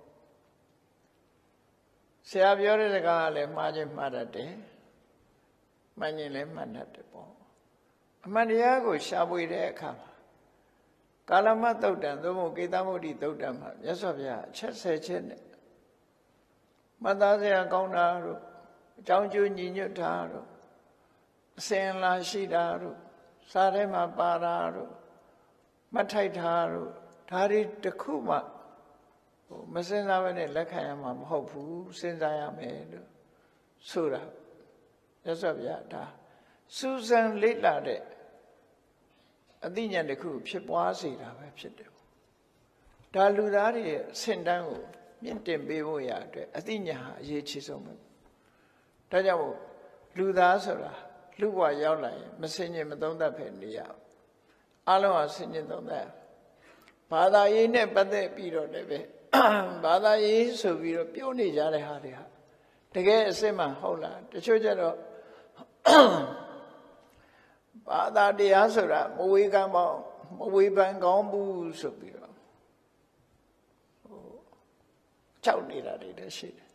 ဆရာပြောတဲ့စကားကလည်းမှားခြင်းမှားတတ်တယ်မှန်ရင်လည်းမှန်တတ်တယ်ပေါ့အမှန်တရားကိုရှာဖွေတဲ့အခါမှာကာလမသုတ်တံသို့မဟုတ်ကေသမုဒ္ဒိသုတ်တံမှာမြတ်စွာဘုရားအချက်10ချက်နဲ့မှတ်သားစရာကောင်းတာတို့အကြောင်းကျိုးညီညွတ်တာတို့အစဉ်လာရှိတာတို့စာထဲမှာပါတာတို့မှတ်ထိုက်တာတို့ဒါတွေတစ်ခုမှမစဉ်းစားဘဲနဲ့လက်ခံရမှာမဟုတ်ဘူးစဉ်းစားရမယ်လို့ဆိုတာမြတ်စွာဘုရားဒါစူးစမ်းလေ့လာတဲ့အသိဉာဏ်တစ်ခုဖြစ်ပွားစေတာပဲဖြစ်တယ်ဒါလူသားတွေရဲ့အဆင့်တန်းကိုမြင့်တင်ပေးဖို့ရအတွက်အသိဉာဏ်ဟာအရေးကြီးဆုံးပဲဒါကြောင့်လူသားဆိုတာလူ့ဘဝရောက်လာရင်မစင်ញင်မသုံးသပ်ဖယ်နေရအလုံးဟာစင်ញင်သုံးသပ်ဘာသာရေးနဲ့ပတ်သက်ပြီးတော့လည်းပဲဘာသာရေးဆိုပြီးတော့ပြောနေကြတဲ့ဟာတွေဟာတကယ်အစစ်မှဟုတ်လားတချို့ကျတော့ဘာသာတရားဆိုတာမဝေခံပေါင်းမဝေဖန်ကောင်းဘူးဆိုပြီးတော့ကြောက်နေတာတွေလည်းရှိတယ်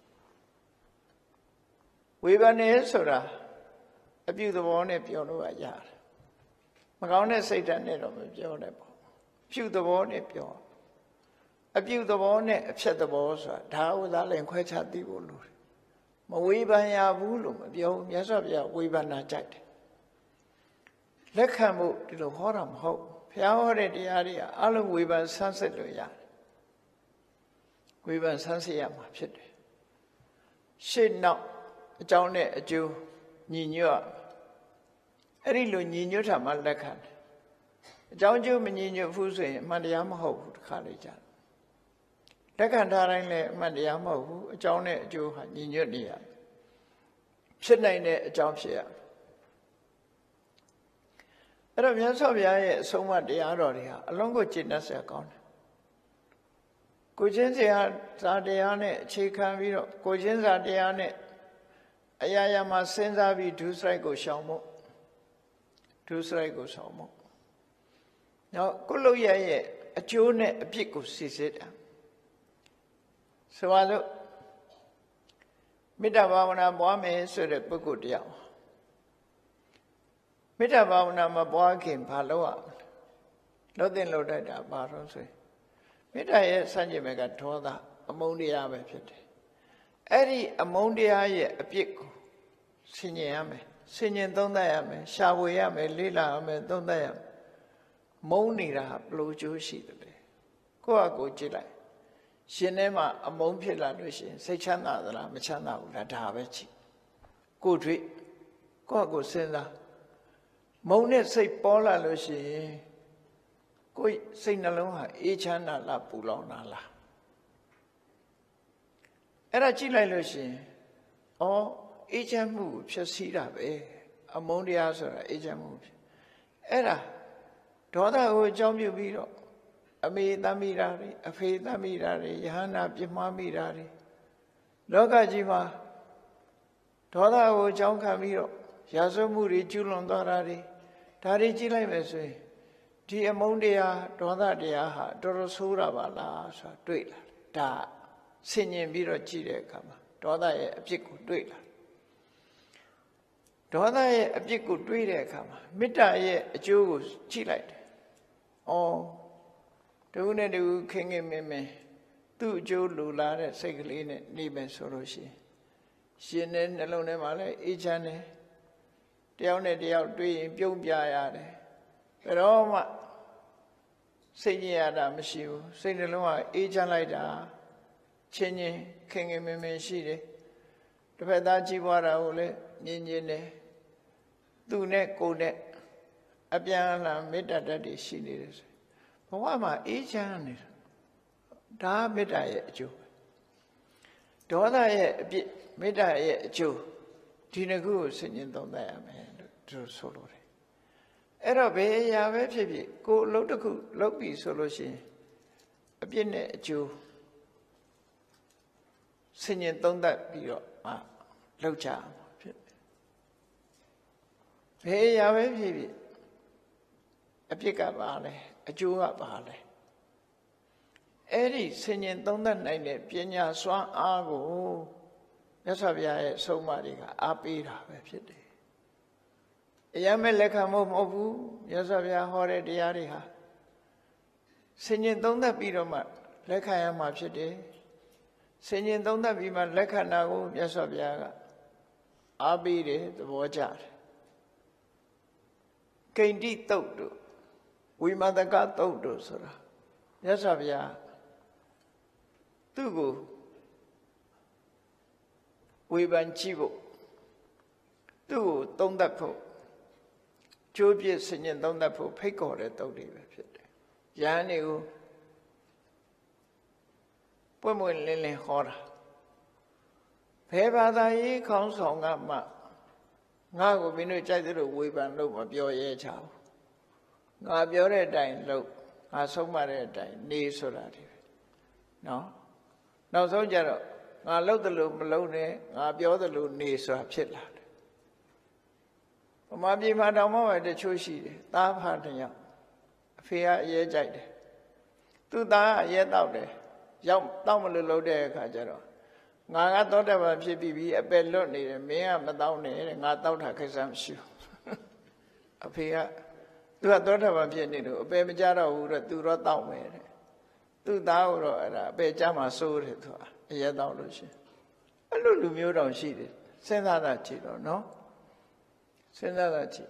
ဝေဖန်နေဆိုတာအပြုသဘောနဲ့ပြောလို့ရတယ်မကောင်းတဲ့စိတ်ဓာတ်နဲ့တော့မပြောနဲ့ပေါ့ပြုသဘောနဲ့ပြောအပြုသဘောနဲ့အဖြတ်သဘောဆိုတာဒါဥသာလည်းခွဲခြားသိဖို့လိုတယ်မဝေဖန်ရဘူးလို့မပြောဘူးမြတ်စွာဘုရားဝေဖန်တာကြိုက်တယ်လက်ခံဖို့ဒီလိုဟောတာမဟုတ်ဘုရားဟောတဲ့တရားတွေကအလုံးဝေဖန်ဆန်းစစ်လို့ရတယ်ဝေဖန်ဆန်းစစ်ရမှာဖြစ်တယ်ရှေ့နောက်အကြောင်းနဲ့အကျိုးညီညွတ်အဲ့ဒီလိုညီညွတ်တာမှလက်ခံတယ်အကြောင်းကျိုးမညီညွတ်ဘူးဆိုရင်အမှန်တရားမဟုတ်ဘူးတခါလေကြာလက်ခံထားတိုင်းလည်းအမှန်တရားမဟုတ်ဘူးအကြောင်းနဲ့အကျိုးဟာညီညွတ်နေရဖြစ်နိုင်တဲ့အကြောင်းဖြစ်ရအဲ့တော့မြတ်စွာဘုရားရဲ့အဆုံးအမတရားတော်တွေဟာအလုံးကိုကျင့်တတ်စရာကောင်းတယ်ကိုချင်းစရာဇာတရားနဲ့အခြေခံပြီးတော့ကိုချင်းစာတရားနဲ့အရာရာမှာစဉ်းစားပြီးဒုစရိုက်ကိုရှောင်ဖို့ဒုစရိုက်ကိုရှောင်ဖို့နောက်ကိုလုရဲ့အကျိုးနဲ့အပြစ်ကိုစစ်စစ်တာဆိုပါစို့မေတ္တာဘာဝနာပွားမယ်ဆိုတဲ့ပုဂ္ဂိုလ်တရားမေတ္တာဘာဝနာမပွားခင်ဘာလုပ်ရမလဲလုပ်တဲ့လုပ်တတ်တာဘာလို့ဆိုရင်မေတ္တာရဲ့စัจ jime ကဒေါသအမုန်းတရားပဲဖြစ်တယ်အဲ့ဒီအမုန်းတရားရဲ့အပြစ်ကိုဆင်ញင်ရမယ်ဆင်ញင်သုံးသပ်ရမယ်ရှာဖွေရမယ်လေ့လာရမယ်သုံးသပ်ရမယ်မုန်းနေတာဘလို့ကျိုးရှိတယ်လေကိုယ့်အကိုကြည့်လိုက်ရှင်ထဲမှာအမုန်းဖြစ်လာလို့ရှိရင်စိတ်ချမ်းသာသလားမချမ်းသာဘူးလားဒါပဲကြည့်ကိုယ်တွေ့ကိုယ့်အကိုစဉ်းစားမုန်းတဲ့စိတ်ပေါ်လာလို့ရှိရင်ကိုယ်စိတ်နှလုံးဟာအေးချမ်းသာလားပူလောင်တာလားအဲ့ဒါကြည့်လိုက်လို့ရှိရင်အော်အေးချမ်းမှုကိုဖြစ်စည်းတာပဲအမုန်းတရားဆိုတာအေးချမ်းမှုဖြစ်အဲ့ဒါဒေါသကိုအကြောင်းပြုပြီးတော့အမေတမ်းမိတာတွေအဖေတမ်းမိတာတွေယဟန္တာပြမှားမိတာတွေလောကကြီးမှာဒေါသကိုအကြောင်းခံပြီးတော့ရာဇဝမှုတွေကျူးလွန်သွားတာတွေဒါတွေကြည့်လိုက်မယ်ဆိုရင်ဒီအမုန်းတရားဒေါသတရားဟာတော်တော်ဆိုးတာပါလားဆိုတာတွေ့လာဒါဆင်ញင်ပြီးတော့ကြည့်တဲ့အခါမှာဒေါသရဲ့အပြစ်ကိုတွေ့လာဒေါသရဲ့အပြစ်ကိုတွေးတဲ့အခါမှာမေတ္တာရဲ့အကျိုးကိုကြည့်လိုက်တယ်။အော်တူနဲ့တူခင်ခင်မင်းမင်းသူ့အကျိုးလိုလားတဲ့စိတ်ကလေးနဲ့နေမယ်ဆိုလို့ရှိရင်ရှင်တဲ့နှလုံးထဲမှာလည်းအေးချမ်းတယ်။တယောက်နဲ့တယောက်တွေးရင်ပြုံးပြရတယ်။ဘယ်တော့မှစိတ်ညစ်ရတာမရှိဘူး။စိတ်နှလုံးကအေးချမ်းလိုက်တာချင်းချင်းခင်ခင်မင်းမင်းရှိတယ်။တစ်ဖက်သားကြည့်ပွားတာကိုလည်းညင်ညင်တယ်သူနဲ့ကိုယ်နဲ့အပြန်အလှန်မေတ္တာတတ်တွေရှိနေတယ်ဆိုဘဝမှာအေးချမ်းနေတာဒါမေတ္တာရဲ့အကျိုးဒေါသရဲ့အပြစ်မေတ္တာရဲ့အကျိုးဒီနှစ်ခုကိုဆင်ញင်သုံးသပ်ရမယ်လို့သူဆိုလိုတယ်အဲ့တော့ဘယ်အရာပဲဖြစ်ဖြစ်ကိုယ်အလုပ်တစ်ခုလုပ်ပြီဆိုလို့ရှိရင်အပြစ်နဲ့အကျိုးဆင်ញင်သုံးသပ်ပြီးတော့လောက်ကြအောင်ဖြစ်ဘယ်အရာပဲဖြစ်ဖြစ်အပြစ်ကပါလဲအကျိုးကပါလဲအဲ့ဒီဆင်ញင်သုံးသပ်နိုင်တဲ့ပညာစွမ်းအားကိုမြတ်စွာဘုရားရဲ့အဆုံးအမတွေကအားပေးတာပဲဖြစ်တယ်အရာမဲ့လက်ခံမှုမဟုတ်ဘူးမြတ်စွာဘုရားဟောတဲ့တရားတွေဟာဆင်ញင်သုံးသပ်ပြီးတော့မှလက်ခံရမှာဖြစ်တယ်ဆင်ញင်သုံးသပ်ပြီးမှလက်ခံတာကိုမြတ်စွာဘုရားကအားပေးတယ်သဘောကျတယ်ကိန္တိတုတ်တို့ဝိမတကတုတ်တို့ဆိုတာမြတ်စွာဘုရားသူ့ကိုဝေဖန်ကြည့်ဖို့သူ့ကိုသုံးသပ်ဖို့ကြိုးပြစ်ဆင်ញင်သုံးသပ်ဖို့ဖိတ်ခေါ်တဲ့တုတ်တွေပဲဖြစ်တယ်ယဟန်တွေကိုပွင့်ပွင့်လင်းလင်းဟောတာဘယ်ဘာသာရေးခေါင်းဆောင်ကမှငါ့ကိုမင်းတို့ကြိုက်သလိုဝေဖန်လို့မပြောရဲချဘူးငါပြောတဲ့အတိုင်းလုပ်ငါဆုံးမတဲ့အတိုင်းနေဆိုတာဒီပဲနော်နောက်ဆုံးကြတော့ငါလုပ်သလိုမလုပ်နဲ့ငါပြောသလိုနေဆိုတာဖြစ်လာတယ်ဗမာပြည်မှာတောင်မှပဲတချို့ရှိတယ်သားဖားတစ်ယောက်အဖေကအရဲကြိုက်တယ်သူ့သားကအရဲတောက်တယ်ရောက်တောက်မလို့လုပ်တဲ့အခါကျတော့ငါကသောတာပန်ဖြစ်ပြီးအပယ်လွတ်နေတယ်မင်းကမတောက်နဲ့တဲ့ငါတောက်တာခိစ္စမရှိဘူးအဖေကသူကသောတာပန်ဖြစ်နေလို့အပယ်မကြတော့ဘူးတဲ့သူတော့တောက်မယ်တဲ့သူ့သားကိုတော့အဲ့ဒါအပယ်ကြမှာစိုးတယ်သူကအရဲတောက်လို့ရှိရင်အဲ့လိုလူမျိုးတောင်ရှိတယ်စဉ်းစားတာကြည့်တော့နော်စဉ်းစားတာကြည့်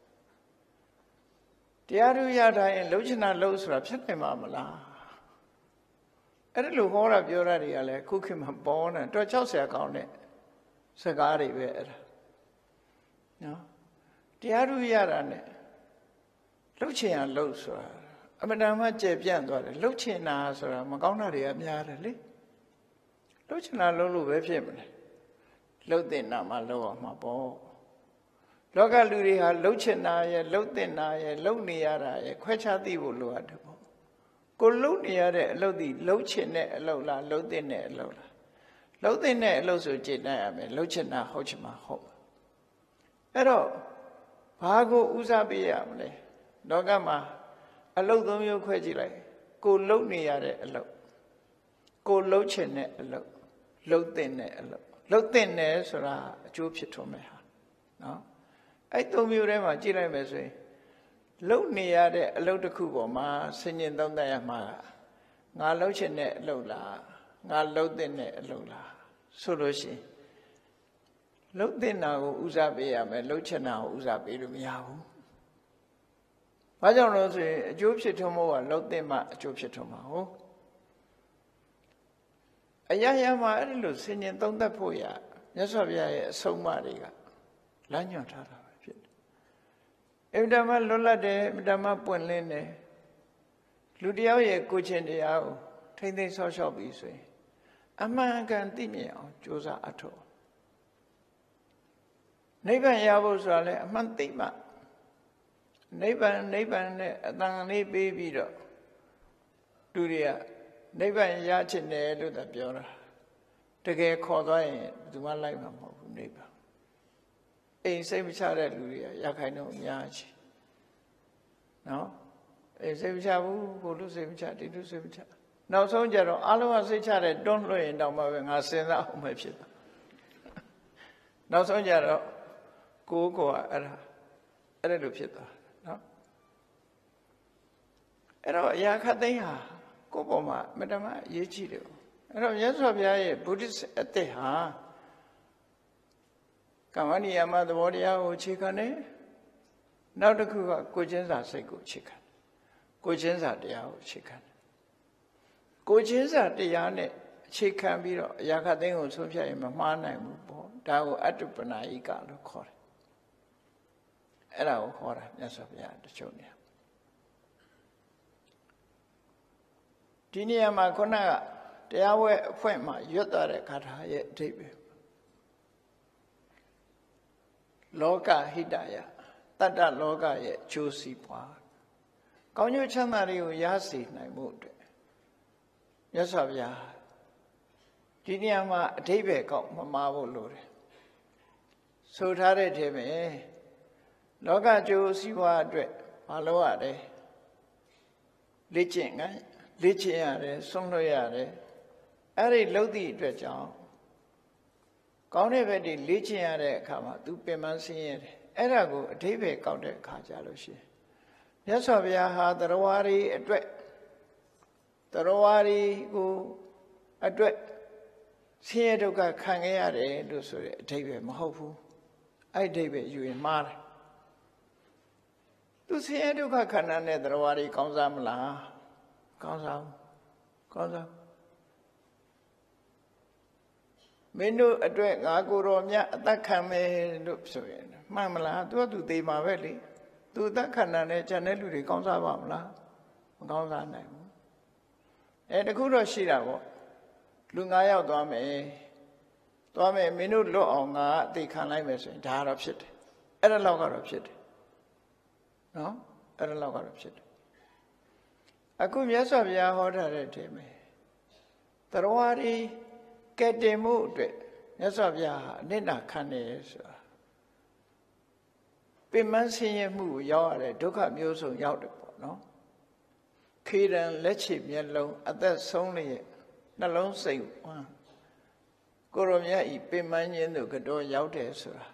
တရားသူရတိုင်းလှုပ်ချင်တာလှုပ်ဆိုတာဖြစ်နိုင်မှာမလားအဲ့ဒါလိုဟောတာပြောတာတွေကလည်းခုခေတ်မှာပေါ်နေတော့60ကောင်းတဲ့စကားတွေပဲအဲ့ဒါနော်တရားသူရတာနဲ့လှုပ်ချင်ရလှုပ်ဆိုတာအမှန်တမ်းမှကျေပြန့်သွားတယ်လှုပ်ချင်တာဆိုတာမကောင်းတာတွေကများတယ်လေလှုပ်ချင်တာလှုပ်လို့ပဲဖြစ်မလဲလှုပ်တဲ့နာမှာလှုပ်အောင်မှာပေါ့လောကလူတွေဟာလှုပ်ချင်တာရဲ့လှုပ်တဲ့နာရဲ့လှုပ်နေရတာရဲ့ခွဲခြားသိဖို့လိုအပ်တယ်ပေါ့ကိုလှုပ်နေရတဲ့အလုပ်ဒီလှုပ်ချင်တဲ့အလုပ်လားလှုပ်တဲ့အလုပ်လားလှုပ်တဲ့အလုပ်ဆိုကြည်တတ်ရမယ်လှုပ်ချင်တာဟုတ်ချင်မှာဟုတ်အဲ့တော့ဘာကိုဦးစားပေးရမလဲလောကမှာအလုပ်သုံးမျိုးခွဲကြည့်လိုက်ကိုလှုပ်နေရတဲ့အလုပ်ကိုလှုပ်ချင်တဲ့အလုပ်လှုပ်တဲ့အလုပ်လှုပ်တဲ့ဆိုတာအကျိုးဖြစ်ထွန်းမယ်ဟာနော်အဲ့သုံးမျိုးထဲမှာကြည့်လိုက်မယ်ဆိုရင်လှုပ်နေရတဲ့အလုပ်တစ်ခုပေါ်မှာဆင်ញင်သုံးသပ်ရမှာငါလှုပ်ချင်တဲ့အလုပ်လားငါလှုပ်တဲ့အလုပ်လားဆိုလို့ရှိရင်လှုပ်တဲ့နာကိုဦးစားပေးရမယ်လှုပ်ချင်တာကိုဦးစားပေးလို့မရဘူးဘဘာကြောင့်လို့ဆိုရင်အကျိုးဖြစ်ထွန်းမှုကလှုပ်တဲ့မှအကျိုးဖြစ်ထွန်းမှာဟုတ်အရာရာမှာအဲ့လိုဆင်ញင်သုံးသပ်ဖို့ရမြတ်စွာဘုရားရဲ့အဆုံးအမတွေကလမ်းညွှန်ထားတာပဲဖြစ်တယ်အမြဲတမ်းလွတ်လပ်တယ်အမြဲတမ်းပွင့်လင်းတယ်လူတယောက်ရဲ့ကိုယ်ချင်းတရားကိုထိမ့်သိမ်းဆောက်ရှောက်ပြီးဆိုရင်အမှန်ကန်သိမြင်အောင်ကြိုးစားအထောက်နိဗ္ဗာန်ရဖို့ဆိုတာလဲအမှန်သိမှနိဗ္ဗာန်နဲ့အတန်လေးပေးပြီးတော့လူတွေကနိဗ္ဗာန်ရချင်တယ်လို့သာပြောတာတကယ်ခေါ်သွားရင်ဘယ်သူမှလိုက်မှာမဟုတ်ဘူးနိဗ္ဗာန်အိမ်စိတ်မချတဲ့လူတွေကရခိုင်တော့အများကြီးနော်အိမ်စိတ်မချဘူးကိုလူစိတ်မချဒီလူစိတ်မချနောက်ဆုံးကြတော့အလုံးကစိတ်ချတဲ့တွန်းလွှတ်ရင်တောင်မှပဲငါစဉ်းစားအောင်ပဲဖြစ်တာနောက်ဆုံးကြတော့ကိုကအဲ့လိုဖြစ်သွားနော်အဲ့တော့အရာခတ်သိမ်းဟာကိုယ့်ပေါ်မှာမတမအရေးကြီးတယ်အဲ့တော့မြတ်စွာဘုရားရဲ့ဗုဒ္ဓအသက်ဟာကမ္မနိယမသဘောတရားကိုအခြေခံတယ်နောက်တစ်ခုကကိုချင်းစာစိတ်ကိုအခြေခံကိုချင်းစာတရားကိုအခြေခံကိုချင်းစာတရားနဲ့အခြေခံပြီးတော့အရာခတ်သိမ်းကိုဆုံးဖြတ်ရင်မမှားနိုင်ဘူးပေါ့ဒါကိုအတ္တပနာယိကလို့ခေါ်တယ်အဲ့ဒါကိုခေါ်တာမြတ်စွာဘုရားတချို့နေဒီနေရာမှာခုနကတရားဝဲအဖွဲ့မှာရွတ်သွားတဲ့ဂါထာရဲ့အဓိပ္ပာယ်လောကဟိတယတတ္တလောကရဲ့ကျိုးစီးပွားကောင်းကျိုးချမ်းသာတွေကိုရစေနိုင်မှုအတွက်မြတ်စွာဘုရားဒီနေရာမှာအဓိပ္ပာယ်ကောက်မမှားဖို့လိုတယ်ဆိုထားတဲ့ထဲမှာလောကကျိုးစီးပွားအတွက်မလုပ်ရတယ်လေ့ကျင့်ရတယ်ဆုံးလွှတ်ရတယ်အဲ့ဒီလှုပ်သည့်အတွက်ကြောင့်ကောင်းတဲ့ဘက်တွေလေ့ကျင့်ရတဲ့အခါမှာသူပင်ပန်းဆင်းရဲတယ်အဲ့ဒါကိုအဓိပ္ပာယ်ကောက်တဲ့အခါကြလို့ရှိရင်မြတ်စွာဘုရားဟာတရားဝါရီအတွက်တရားဝါရီကိုအတွက်ဆင်းရဲဒုက္ခခံခဲ့ရတယ်လို့ဆိုတဲ့အဓိပ္ပာယ်မဟုတ်ဘူးအဲ့ဒီအဓိပ္ပာယ်ယူရင်မှားတယ်သူဆင်းရဲဒုက္ခခန္ဓာနဲ့တရားဝါရီကောင်းစားမလားကောင်းစားမင်းတို့အတွက်ငါကိုယ်တော်မြတ်အသက်ခံမယ်လို့ဆိုရင်မှန်မလားသူကသူသိမှာပဲလေသူအသက်ခံတာနဲ့ကျန်တဲ့လူတွေကောင်းစားပါမလားမကောင်းစားနိုင်ဘူးတခုတော့ရှိတာပေါ့လူ9ယောက်သွားမယ်မင်းတို့လွတ်အောင်ငါအသိခံလိုက်မယ်ဆိုရင်ဒါကတော့ဖြစ်တယ်အဲ့ဒါလောက်ကတော့ဖြစ်တယ်နော်အဲ့ဒါလောက်ကတော့ဖြစ်တယ်အခုမြတ်စွာဘုရားဟောထားတဲ့အချိန်မှာတရားဝါရီကဲ့တင်မှုအတွက်မြတ်စွာဘုရားအနိဋ္ဌာခံတယ်ဆိုတာပင်မဆင်းရဲမှုကိုရောက်ရတဲ့ဒုက္ခမျိုးစုံရောက်တယ်ပေါ့နော်ခေရန်လက်ချေမျက်လုံးအသက်ဆုံးလျက်နှလုံးစိတ်ဝမ်းကိုရောမြတ်ဤပင်မခြင်းတို့ကတော့ရောက်တယ်ဆိုတာ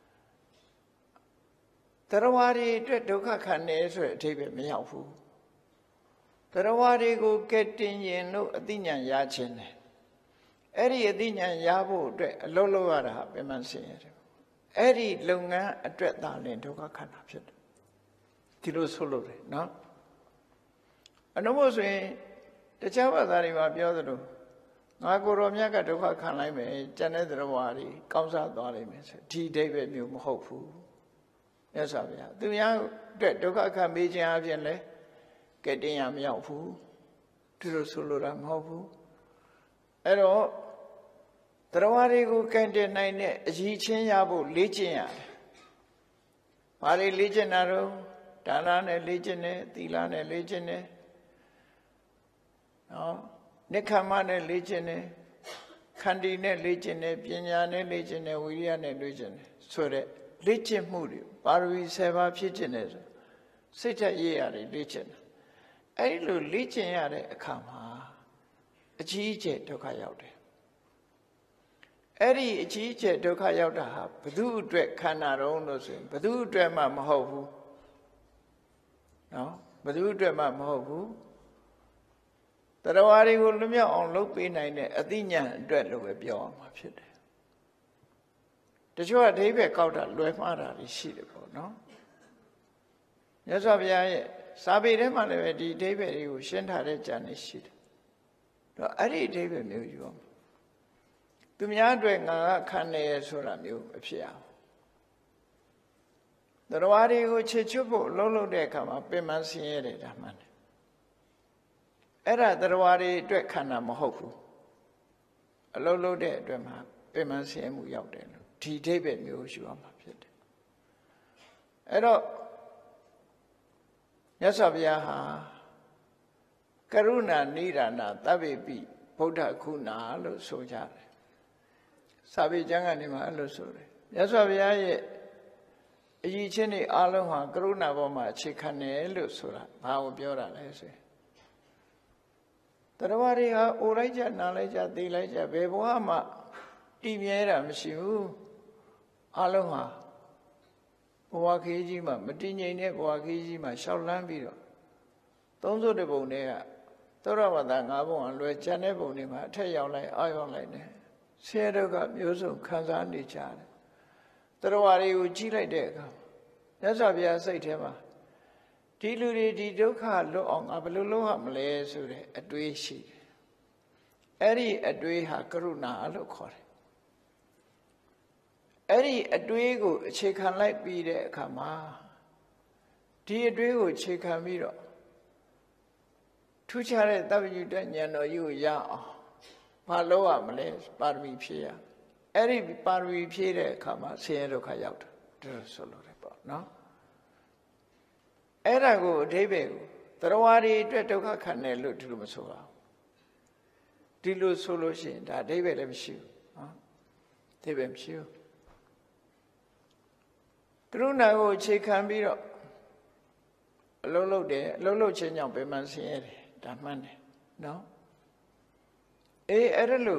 တရားဝါရီအတွက်ဒုက္ခခံတယ်ဆိုတဲ့အဓိပ္ပာယ်မရောက်ဘူးတရားဝါရီကိုကဲ့တင်ရင်လို့အသိဉာဏ်ရခြင်းတယ်အဲ့ဒီအသိဉာဏ်ရဖို့အတွက်အလုပ်လုပ်ရတာပင်မဆင်းရဲတယ်အဲ့ဒီလုပ်ငန်းအတွက်သာလင်ဒုက္ခခန္ဓာဖြစ်တယ်ဒီလိုဆိုလို့တယ်နော်အနုမို့ဆိုရင်တခြားဘာသာတွေမှာပြောသလိုငါကိုယ်တော်မြတ်ကဒုက္ခခံလိုက်မယ်ကျန်တဲ့တရားဝါရီကောင်းစားသွားလိမ့်မယ်ဆိုဒီအဓိပ္ပာယ်မျိုးမဟုတ်ဘူးမြတ်စွာဘုရားသူများအတွက်ဒုက္ခခံပေးခြင်းအပြင်လဲကဲ့တင်ရမရောက်ဘူးဒီလိုဆိုလိုတာမဟုတ်ဘူးအဲ့တော့တရားဝါတွေကိုကဲ့တင်နိုင်တဲ့အရေးချင်းရဖို့လေ့ကျင့်ရတယ်။ဘာတွေလေ့ကျင့်တာတော့ဒါနနဲ့လေ့ကျင့်တယ်သီလနဲ့လေ့ကျင့်တယ်နော်နိက္ခမနဲ့လေ့ကျင့်တယ်ခန္တီနဲ့လေ့ကျင့်တယ်ပညာနဲ့လေ့ကျင့်တယ်ဝိရိယနဲ့လေ့ကျင့်တယ်ဆိုတဲ့လေ့ကျင့်မှုတွေပါရမီ7ပါးဖြစ်ကျင်တယ်ဆိုစိတ်ထက်ရရတယ်လေ့ကျင့်တယ်အဲ့ဒီလိုလေ့ကျင့်ရတဲ့အခါမှာအကြီးအကျယ်ဒုက္ခရောက်တယ်အဲ့ဒီအကြီးအကျယ်ဒုက္ခရောက်တာဟာဘု து အတွက်ခန္ဓာတော်လို့ဆိုရင်ဘု து အတွက်မှမဟုတ်ဘူးနော်ဘု து အတွက်မှမဟုတ်ဘူးတရားဝါတွေကိုလွတ်မြောက်အောင်လုပ်ပေးနိုင်တဲ့အသိဉာဏ်အတွက်လို့ပဲပြောရမှာဖြစ်တယ်တချို့ကအဓိပ္ပာယ်ကောက်တာလွယ်မှားတာရှိတယ်ပေါ့နော်မြတ်စွာဘုရားရဲ့စာပေထဲမှာလည်းပဲဒီအဓိပ္ပာယ်တွေကိုရှင်းထားတဲ့ကျမ်းတွေရှိတယ်တော့အဲ့ဒီအဓိပ္ပာယ်မျိုးယူအောင်သူများအတွက်ငါကခံနေရဆိုတာမျိုးမဖြစ်အောင်တရားတွေကိုချေချွတ်ဖို့လုံးလုံးတဲ့အခါမှာပင်မဆင်းရဲတယ်ဒါမှန်တယ်အဲ့ဒါတရားတွေအတွက်ခံတာမဟုတ်ဘူးအလုံးလုံးတဲ့အတွက်မှာပင်မဆင်းရဲမှုရောက်တယ်လို့ဒီအဓိပ္ပာယ်မျိုးယူအောင်မှာဖြစ်တယ်အဲ့တော့မြတ်စွာဘုရားဟာကရုဏာနိဒာနသဗ္ဗေပိဗုဒ္ဓခုဏလို့ဆိုကြတယ်စာပေကျမ်းကနေမှအဲ့လိုဆိုတယ်မြတ်စွာဘုရားရဲ့အကြီးချင်းတွေအားလုံးဟာကရုဏာပေါ်မှာအခြေခံတယ်လို့ဆိုတာဘာကိုပြောတာလဲဆိုရင်တရားတွေဟာအိုလိုက်ကြနားလိုက်ကြသိလိုက်ကြဘယ်ဘဝမှတည်မြဲတာမရှိဘူးအားလုံးဟာဘဝခရီးကြီးမှာမတည်ငြိမ်တဲ့ဘဝခရီးကြီးမှာရှောက်လန်းပြီးတော့31ပုံတွေကသောရဝတ္တ5ပုံအလွယ်ကျန်တဲ့ပုံတွေမှာအထက်ရောက်လိုက်အောက်ရောက်လိုက်တယ်ဆင်းရဲဒုက္ခမျိုးစုံခံစားနေကြတယ်တရားတွေကိုကြီးလိုက်တဲ့အခါမြတ်စွာဘုရားစိတ်ထဲမှာဒီလူတွေဒီဒုက္ခလွတ်အောင်ငါဘယ်လိုလုပ်ရမလဲဆိုတဲ့အတွေးရှိတယ်အဲ့ဒီအတွေးဟာကရုဏာလို့ခေါ်တယ်အဲ့ဒီအတွေးကိုအခြေခံလိုက်ပြီးတဲ့အခါမှာဒီအတွေးကိုအခြေခံပြီးတော့ထူးခြားတဲ့သဗ္ဗညုတဉာဏ်တော်ကြီးကိုရအောင်ဘာလုပ်ရမလဲပါရမီဖြည့်ရအဲ့ဒီပါရမီဖြည့်တဲ့အခါမှာဆင်းရဲဒုက္ခရောက်တယ်ဒါဆိုလို့ရပေါ့နော်အဲ့ဒါကိုအဓိပ္ပာယ်ကိုတရားတွေအတွက်ဒုက္ခခံတယ်လို့ဒီလိုမဆိုပါဘူးဒီလိုဆိုလို့ရှိရင်ဒါအဓိပ္ပာယ်လည်းမရှိဘူးနော်အဓိပ္ပာယ်မရှိဘူးကရုဏာကိုအခြေခံပြီးတော့အလုံးလုံးတယ်အလုံးလုံးချင်းကြောင့်ပဲမှဆင်းရဲတယ်ဒါမှန်တယ်နော်အဲ့ဒါလို့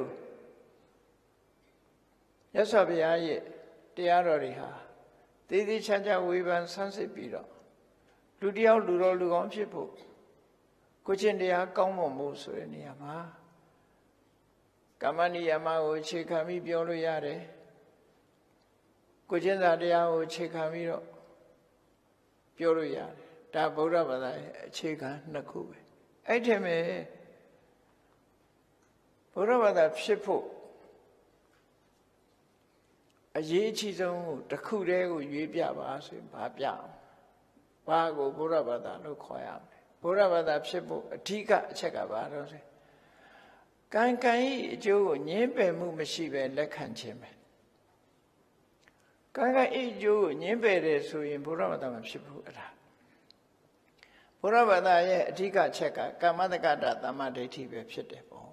မြတ်စွာဘုရားရဲ့တရားတော်တွေဟာသေသေးချာချာဝေဖန်ဆန်းစစ်ပြီးတော့လူတယောက်လူတော်လူကောင်းဖြစ်ဖို့ကိုချင်းတရားကောင်းမွန်ဖို့ဆိုတဲ့နေရာမှာကမ္မနိယမကိုအခြေခံပြီးပြောလို့ရတယ်ကိုချင်းစာတရားကိုအခြေခံပြီးတော့ပြောလို့ရတယ်ဒါဗုဒ္ဓဘာသာရဲ့အခြေခံနှစ်ခုပဲအဲ့ဒီမဲ့ဗုဒ္ဓဘာသာဖြစ်ဖို့အရေးအကြီးဆုံးတစ်ခုတည်းကိုရွေးပြပါဆိုရင်ဘာပြအောင်ဘာကိုဗုဒ္ဓဘာသာလို့ခေါ်ရမလဲဗုဒ္ဓဘာသာဖြစ်ဖို့အဓိကအချက်ကဘာလို့ဆိုကံကံဤအကျိုးကိုငြင်းပယ်မှုမရှိပဲလက်ခံခြင်းပဲကံကံဤအကျိုးကိုငြင်းပယ်တယ်ဆိုရင်ဗုဒ္ဓဘာသာမဖြစ်ဘူးအဲ့ဒါဘုရားဘာသာရဲ့အဓိကအချက်ကကမ္မတက္ကတာသမ္မာဒိဋ္ဌိပဲဖြစ်တယ်ပေါ့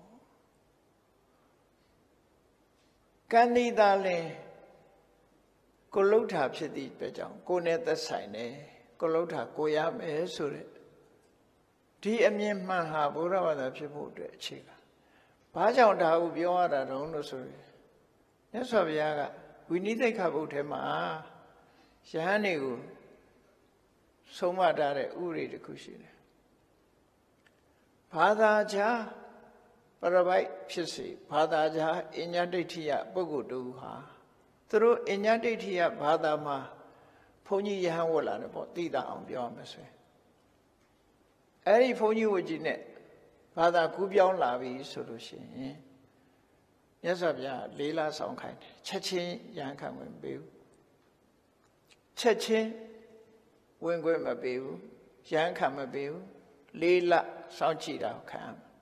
ကံဤသာလင်ကိုလှုပ်တာဖြစ်သည့်အတွက်ကြောင့်ကိုယ်နဲ့သက်ဆိုင်တယ်ကိုလှုပ်တာကိုရမယ်ဆိုတဲ့ဒီအမြင်မှန်ဟာဘုရားဘာသာဖြစ်ဖို့အတွက်အခြေခံဘာကြောင့်ဒါကိုပြောရတာတုံးလို့ဆိုရင်မြတ်စွာဘုရားကဝိနည်းသိက္ခာပုဒ်ထဲမှာယဟန်တွေကိုဆုံးမထားတဲ့ဥပဒေတစ်ခုရှိတယ်ဘာသာခြားပရပိုက်ဖြစ်စေဘာသာခြားအညဒိဋ္ဌိယပုဂ္ဂိုလ်တို့ဟာသူတို့အညဒိဋ္ဌိယဘာသာမှာဘုန်းကြီးယဟန်ဝတ်လာတယ်ပေါ့သိတာအောင်ပြောရမယ်ဆိုရင်အဲ့ဒီဘုန်းကြီးဝတ်ကြီးနဲ့ဘာသာကူးပြောင်းလာပြီဆိုလို့ရှိရင်မြတ်စွာဘုရားလေးလဆောင်ခိုင်းတယ်ချက်ချင်းယဟန်ခံဝင်ပေးဘူးချက်ချင်းဝင်ခွင့်မပေးဘူးရဟန်းခံမပေးဘူး4 လစောင့်ကြည့်တာခံ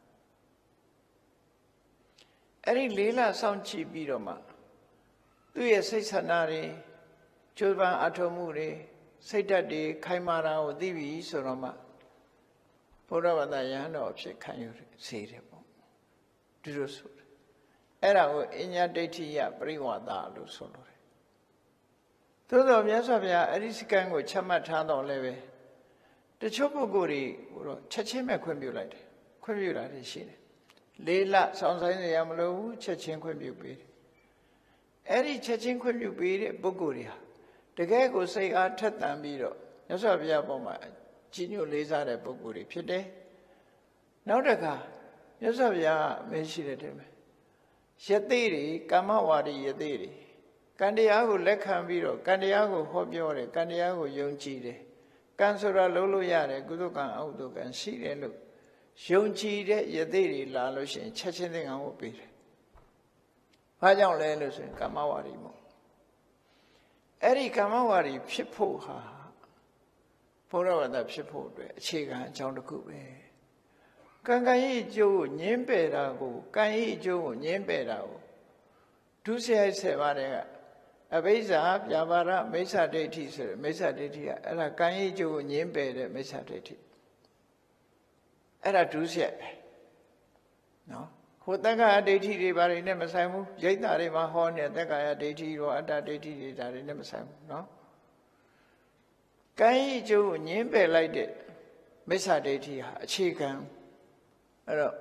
အဲ့ဒီ4 လစောင့်ကြည့်ပြီးတော့မှသူ့ရဲ့စိတ်ဆန္ဒတွေကြိုးပမ်းအထောက်မှုတွေစိတ်ဓာတ်တွေခိုင်မာတာကိုသိပြီဆိုတော့မှဘုရားဘာသာယဟန်တော်အဖြစ်ခံယူစေတယ်ပေါ့ဒီလိုဆိုတယ်အဲ့ဒါကိုအညဒိဋ္ဌိယပရိဝါဒလို့ဆိုလို့သို့တော်မြတ်စွာဘုရားအဲ့ဒီစကံကိုချမှတ်ထားတော့လည်းပဲတချို့ပုဂ္ဂိုလ်တွေကိုတော့ချက်ချင်းပဲခွင့်ပြုလိုက်တယ်ခွင့်ပြုတာတွေရှိတယ်4 လစောင့်ဆိုင်ရမလို့ဘူးချက်ချင်းခွင့်ပြုပေးတယ်အဲ့ဒီချက်ချင်းခွင့်ပြုပေးတဲ့ပုဂ္ဂိုလ်တွေဟာတကယ်ကိုစိတ်အားထက်သန်ပြီးတော့မြတ်စွာဘုရားပေါ်မှာကြီးညိုလေးစားတဲ့ပုဂ္ဂိုလ်တွေဖြစ်တယ်နောက်တစ်ခါမြတ်စွာဘုရားမရှိတဲ့တည်းမှာယသိတွေကာမဝါဒီယသိတွေကံတရားကိုလက်ခံပြီးတော့ကံတရားကိုဟောပြောတယ်ကံတရားကိုယုံကြည်တယ်ကံဆိုတာလုံးလို့ရတယ်ကုသိုလ်ကံအကုသိုလ်ကံရှိတယ်လို့ယုံကြည်တဲ့ယသိတွေလာလို့ရှိရင်ချက်ချင်းသင်္ကန်းဝတ်ပေးတယ်။ဘာကြောင့်လဲလို့ဆိုရင်ကာမဝါဒီမို့အဲ့ဒီကာမဝါဒီဖြစ်ဖို့ဟာဘုရားဝါဒဖြစ်ဖို့အတွက်အခြေခံအကြောင်းတစ်ခုပဲ။ကံကံရဲ့အကျိုးကိုညှင်းပယ်တာကိုကံရဲ့အကျိုးကိုညှင်းပယ်တာကိုဒုစရိုက်10ပါးတဲ့အဘိဇ္ဇာပြာပါဒမိစ္ဆာဒိဋ္ဌိဆိုရယ်မိစ္ဆာဒိဋ္ဌိကအဲ့ဒါကံရဲ့အကျိုးကိုညှင်းပယ်တဲ့မိစ္ဆာဒိဋ္ဌိအဲ့ဒါဒုစရိုက်ပဲနော်ဟိုတက္ကရာဒိဋ္ဌိတွေဘာတွေနဲ့မဆိုင်ဘူးရိတ်တာတွေမှာဟောနေတဲ့တက္ကရာဒိဋ္ဌိရောအတ္တဒိဋ္ဌိတွေဒါတွေနဲ့မဆိုင်ဘူးနော်ကံရဲ့အကျိုးကိုညှင်းပယ်လိုက်တဲ့မိစ္ဆာဒိဋ္ဌိဟာအခြေခံအဲ့တော့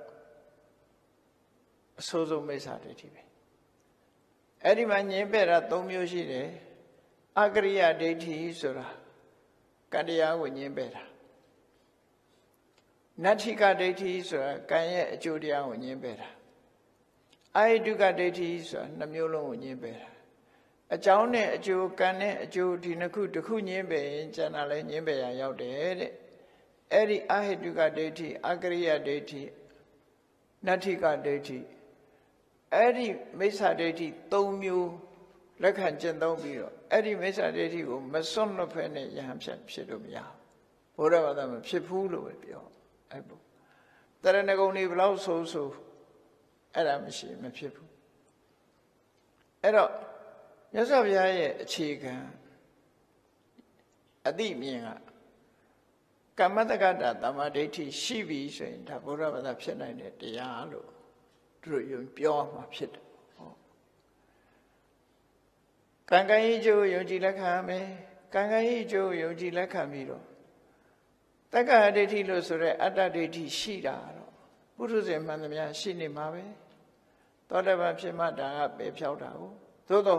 အဆိုးဆုံးမိစ္ဆာဒိဋ္ဌိပဲအဲ့ဒီမှာညှင်းပယ်တာ၃မျိုးရှိတယ်အကရိယဒိဋ္ဌိဆိုတာကံတရားကိုညှင်းပယ်တာနတ္ထိကဒိဋ္ဌိဆိုတာကံရဲ့အကျိုးတရားကိုညှင်းပယ်တာအာယတုကဒိဋ္ဌိဆိုတာနှမျိုးလုံးကိုညှင်းပယ်တာအကြောင်းနဲ့အကျိုးကံနဲ့အကျိုးဒီနှစ်ခုတစ်ခုညှင်းပယ်ရင်ကျန်တာလည်းညှင်းပယ်ရရောက်တယ်တဲ့အဲ့ဒီအာဟိတုကဒိဋ္ဌိအကရိယဒိဋ္ဌိနတ္ထိကဒိဋ္ဌိအဲ့ဒီမိစ္ဆာဒိဋ္ဌိ၃မျိုးလက်ခံကျင့်သုံးပြီးတော့အဲ့ဒီမိစ္ဆာဒိဋ္ဌိကိုမစွန့်လွတ်ဖဲနဲ့ယဟန်ဖြစ်လို့မရဘူးဘုရားဘာသာမဖြစ်ဘူးလို့ပဲပြောအဲ့ပေါ့တရဏဂုံတွေဘလောက်ဆိုအဲ့ဒါမရှိမဖြစ်ဘူးအဲ့တော့မြတ်စွာဘုရားရဲ့အခြေခံအတိမြင်ကကမ္မတက္ကတာတမ္မာဒိဋ္ဌိရှိပြီဆိုရင်ဒါဘုရားဘာသာဖြစ်နိုင်တဲ့တရားလို့သူတို့ယုံပြောမှာဖြစ်တယ်ဟောကံကံဤကျိုးယုံကြည်လက်ခံမယ်ကံကံဤကျိုးယုံကြည်လက်ခံပြီးတော့တက္ကရာဒိဋ္ဌိလို့ဆိုရဲအတ္တဒိဋ္ဌိရှိတာတော့ပုထုဇဉ်မှန်သမျှရှိနေမှာပဲသောတပန်ဖြစ်မှဒါကပယ်ဖြောက်တာကိုသို့တော့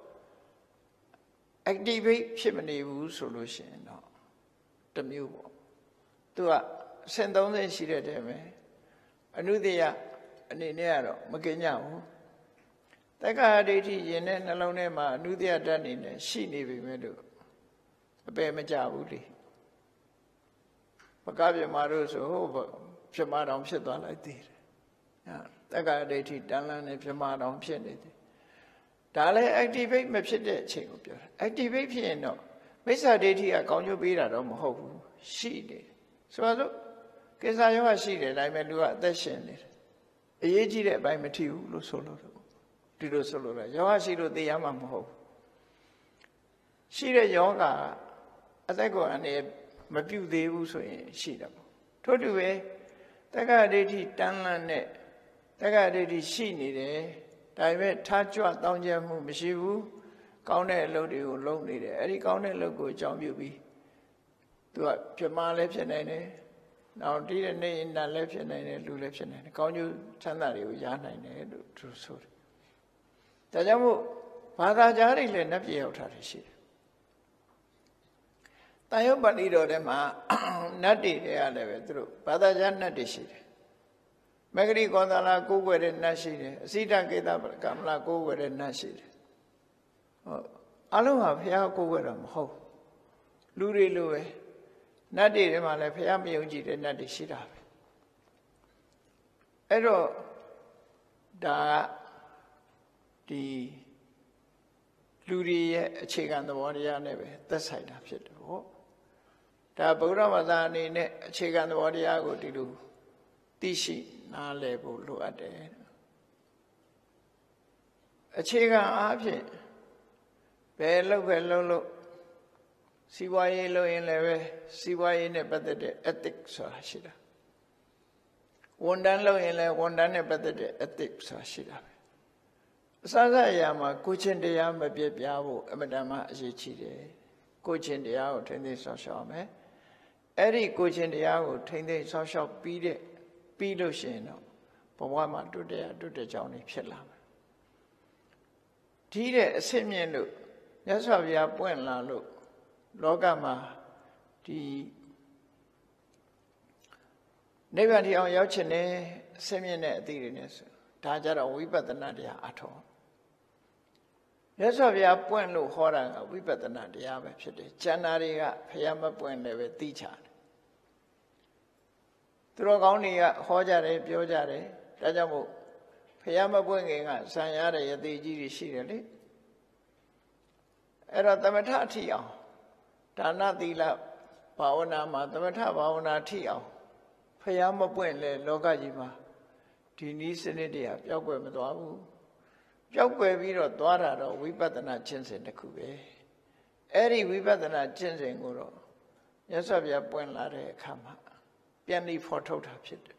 activate ဖြစ်မနေဘူးဆိုလို့ရှိရင်တော့တမျိုးပေါ့သူကအဆင့်30ရှိတဲ့တည်းပဲအနုတ္တယအနေနဲ့ကတော့မကင်ညဘူးတက္ကရာဒိဋ္ဌိရင်တဲ့နှလုံးထဲမှာအနုတ္တယဓာတ်နေနဲ့ရှိနေပြီမဲ့လို့အပယ်မကြဘူးလေပကပြမတို့ဆိုဟုတ်ပြမတော်ဖြစ်သွားလိုက်သေးတယ်တက္ကရာဒိဋ္ဌိတန်လန်းနဲ့ပြမတော်ဖြစ်နေတယ်ဒါလည်း activate မဖြစ်တဲ့အချိန်ကိုပြောတာ activate ဖြစ်ရင်တော့မိစ္ဆာဒိဋ္ဌိကကောင်းကျိုးပေးတာတော့မဟုတ်ဘူးရှိနေတယ်ဆိုတော့ကိစ္စရောရှိတယ်ဒါပေမဲ့လူကအသက်ရှင်နေတယ်အရေးကြီးတဲ့အပိုင်းမထီဘူးလို့ဆိုလို့ဒီလိုဆိုလို့ရောရှိလို့သိရမှာမဟုတ်ဘူးရှိတဲ့ယောဂအသက်ကိုအနေမပြုတ်သေးဘူးဆိုရင်ရှိတယ်ပေါ့ထို့တူပဲတက္ကရာဒိဋ္ဌိတန်လန်းနဲ့တက္ကရာဒိဋ္ဌိရှိနေတယ်ဒါပေမဲ့ထားကြွတောင်းကျမှုမရှိဘူးကောင်းတဲ့အလုပ်တွေကိုလုပ်နေတယ်အဲ့ဒီကောင်းတဲ့အလုပ်ကိုအကြောင်းပြုပြီးသူကပြမလည်းဖြစ်နိုင်တယ်နောက်တည်တဲ့နေနတ်လည်းဖြစ်နိုင်တယ်လူလည်းဖြစ်နိုင်တယ်ကောင်းကျိုးချမ်းသာတွေကိုရနိုင်တယ်လို့သူဆိုတယ်ဒါကြောင့်မို့ဘာသာကြားတွေလည်းနှက်ပြေရောက်တာရှိတယ်တန်ရုပ်ပါဠိတော်ထဲမှာနတ်တွေတွေကလည်းပဲသူတို့ဘာသာကြားနတ်တွေရှိတယ်မဂ္ဂရိကောသလကိုးကွယ်တဲ့နတ်ရှိတယ်အစိတကေတကမလကိုးကွယ်တဲ့နတ်ရှိတယ်ဟုတ်အလုံးဟာဘုရားကိုးကွယ်တာမဟုတ်လူတွေလိုပဲနတ်တွေထဲမှာလည်းဘုရားမယုံကြည်တဲ့နတ်တွေရှိတာပဲအဲ့တော့ဒါဒီလူတွေရဲ့အခြေခံသဘောတရားနဲ့ပဲသက်ဆိုင်တာဖြစ်တယ်ပေါ့ဒါဗုဒ္ဓဘာသာအနေနဲ့အခြေခံသဘောတရားကိုဒီလိုသိရှိနားလည်ဖို့လိုအပ်တယ်အခြေခံအားဖြင့်ဘယ်လောက်ပဲလုပ်စီးပွားရေးလုပ်ရင်လည်းပဲစီးပွားရေးနဲ့ပတ်သက်တဲ့ ethics ဆိုတာရှိတာဝန်ထမ်းလုပ်ရင်လည်းဝန်ထမ်းနဲ့ပတ်သက်တဲ့ ethics ဆိုတာရှိတာပဲအစစအရာမှာကိုချင်းတရားမပြတ်ပြားဖို့အမတန်မှအရေးကြီးတယ်ကိုချင်းတရားကိုထိမ့်သိမ်းဆောက်ရှောက်မယ်အဲ့ဒီကိုချင်းတရားကိုထိမ့်သိမ်းဆောက်ရှောက်ပြီးလို့ရှိရင်တော့ဘဝမှာတွတ်တဲ့ကြောင်းတွေဖြစ်လာမယ်ဒီတဲ့အဆင့်မြင့်လို့မြတ်စွာဘုရားပွင့်လာလို့လောကမှာဒီနိဗ္ဗာန်ထီအောင်ရောက်ချင်တယ်အဆင့်မြင့်တဲ့အသည့်တွေနဲ့ဆိုဒါကြတော့ဝိပဿနာတရားအထောမြတ်စွာဘုရားပွင့်လို့ဟောတာကဝိပဿနာတရားပဲဖြစ်တယ်ကျန်တာတွေကဘုရားမပွင့်လည်းပဲသိချတယ်သူတော်ကောင်းတွေကဟောကြတယ်ပြောကြတယ်ဒါကြောင့်မို့ဘုရားမပွင့်ခင်ကဇံရတဲ့ယတိကြီးတွေရှိတယ်လေအဲ့တော့သမထအထိအောင်ဒါနသီလဘာဝနာမှာသမထဘာဝနာထိအောင်ဘုရားမပွင့်လဲလောကကြီးမှာဒီနည်းစနစ်တရားပျောက်ကွယ်မသွားဘူးပျောက်ကွယ်ပြီးတော့သွားတာတော့ဝိပဿနာကျင့်စဉ်တစ်ခုပဲအဲ့ဒီဝိပဿနာကျင့်စဉ်ကိုတော့မြတ်စွာဘုရားပွင့်လာတဲ့အခါမှာပြန်ပြီးဖော်ထုတ်တာဖြစ်တယ်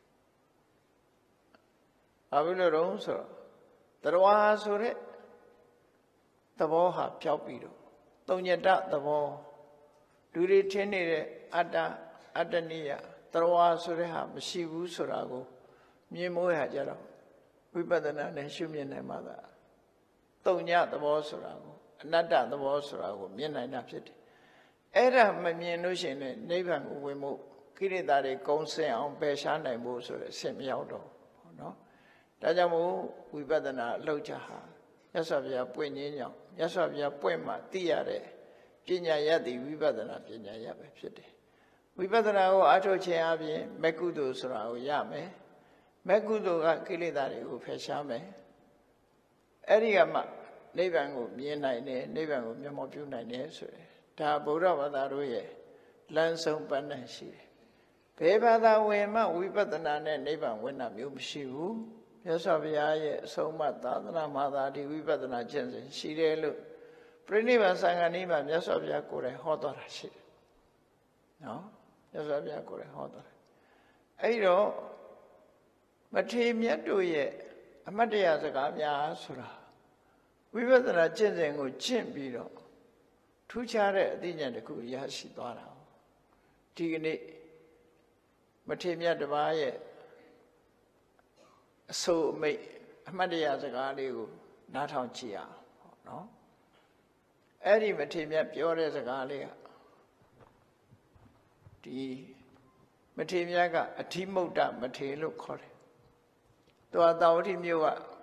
။ဘာဖြစ်လို့လဲဆိုတော့တရားဆိုတဲ့သဘောဟာပျောက်ပြီးတော့သုံးညတသဘောလူတွေထင်နေတဲ့အတ္တအတ္တနိယတရားဆိုတဲ့ဟာမရှိဘူးဆိုတာကိုမြင်မိုးရကြတော့ဝိပဿနာနဲ့ရှုမြင်နိုင်မှသာသုံးညသဘောဆိုတာကိုအနတ္တသဘောဆိုတာကိုမြင်နိုင်တာဖြစ်တယ်။အဲ့ဒါမမြင်လို့ရှိရင်လည်းနိဗ္ဗာန်ကိုဝင်ဖို့ကိလေသာတွေကုံစင်အောင်ပယ်ရှားနိုင်ဖို့ဆိုတဲ့ဆင့်မရောက်တော့ဘူးเนาะဒါကြောင့်မို့ဝိပဿနာအလုပ်ချဟာမြတ်စွာဘုရားပွင့်ခြင်းကြောင့်မြတ်စွာဘုရားပွင့်မှသိရတဲ့ပညာရသည်ဝိပဿနာပညာရပဲဖြစ်တယ်ဝိပဿနာကိုအားထုတ်ခြင်းအပြင်မေကုသိုလ်ဆိုတာကိုရမယ်မေကုသိုလ်ကကိလေသာတွေကိုဖယ်ရှားမယ်အဲ့ဒီကမှနိဗ္ဗာန်ကိုမြင်နိုင်တယ်နိဗ္ဗာန်ကိုမျက်မှောက်ပြုနိုင်တယ်ဆိုရယ်ဒါဗုဒ္ဓဘာသာတို့ရဲ့လမ်းဆုံးပန်းနိုင်ရှိတယ်ဘယ်ဘာသာဝင်မှဝိပဿနာနဲ့နိဗ္ဗာန်ဝင်တာမျိုးမရှိဘူးမြတ်စွာဘုရားရဲ့အဆုံးအမသာသနာမှာသာဒီဝိပဿနာကျင့်စဉ်ရှိတယ်လို့ပြိဋိဘံသံဃာနည်းမှာမြတ်စွာဘုရားကိုယ်တိုင်ဟောတော်တာရှိတယ်နော်မြတ်စွာဘုရားကိုယ်တိုင်ဟောတော်တယ်အဲ့တော့မထေရမြတ်တို့ရဲ့အမတ်တရားစကားများဆိုတာဝိပဿနာကျင့်စဉ်ကိုကျင့်ပြီးတော့ထူးခြားတဲ့အသိဉာဏ်တစ်ခုရရှိသွားတာဒီကနေ့မထေရမြတ်တစ်ပါးရဲ့အဆိုအမိတ်အမှတ်တရစကားလေးကိုနားထောင်ကြည့်အောင်နော်အဲ့ဒီမထေရမြတ်ပြောတဲ့စကားလေးကဒီမထေရမြတ်ကအဋ္ဌိမုဒ္ဒမထေရလို့ခေါ်တယ်သူကတာဝတိမြို့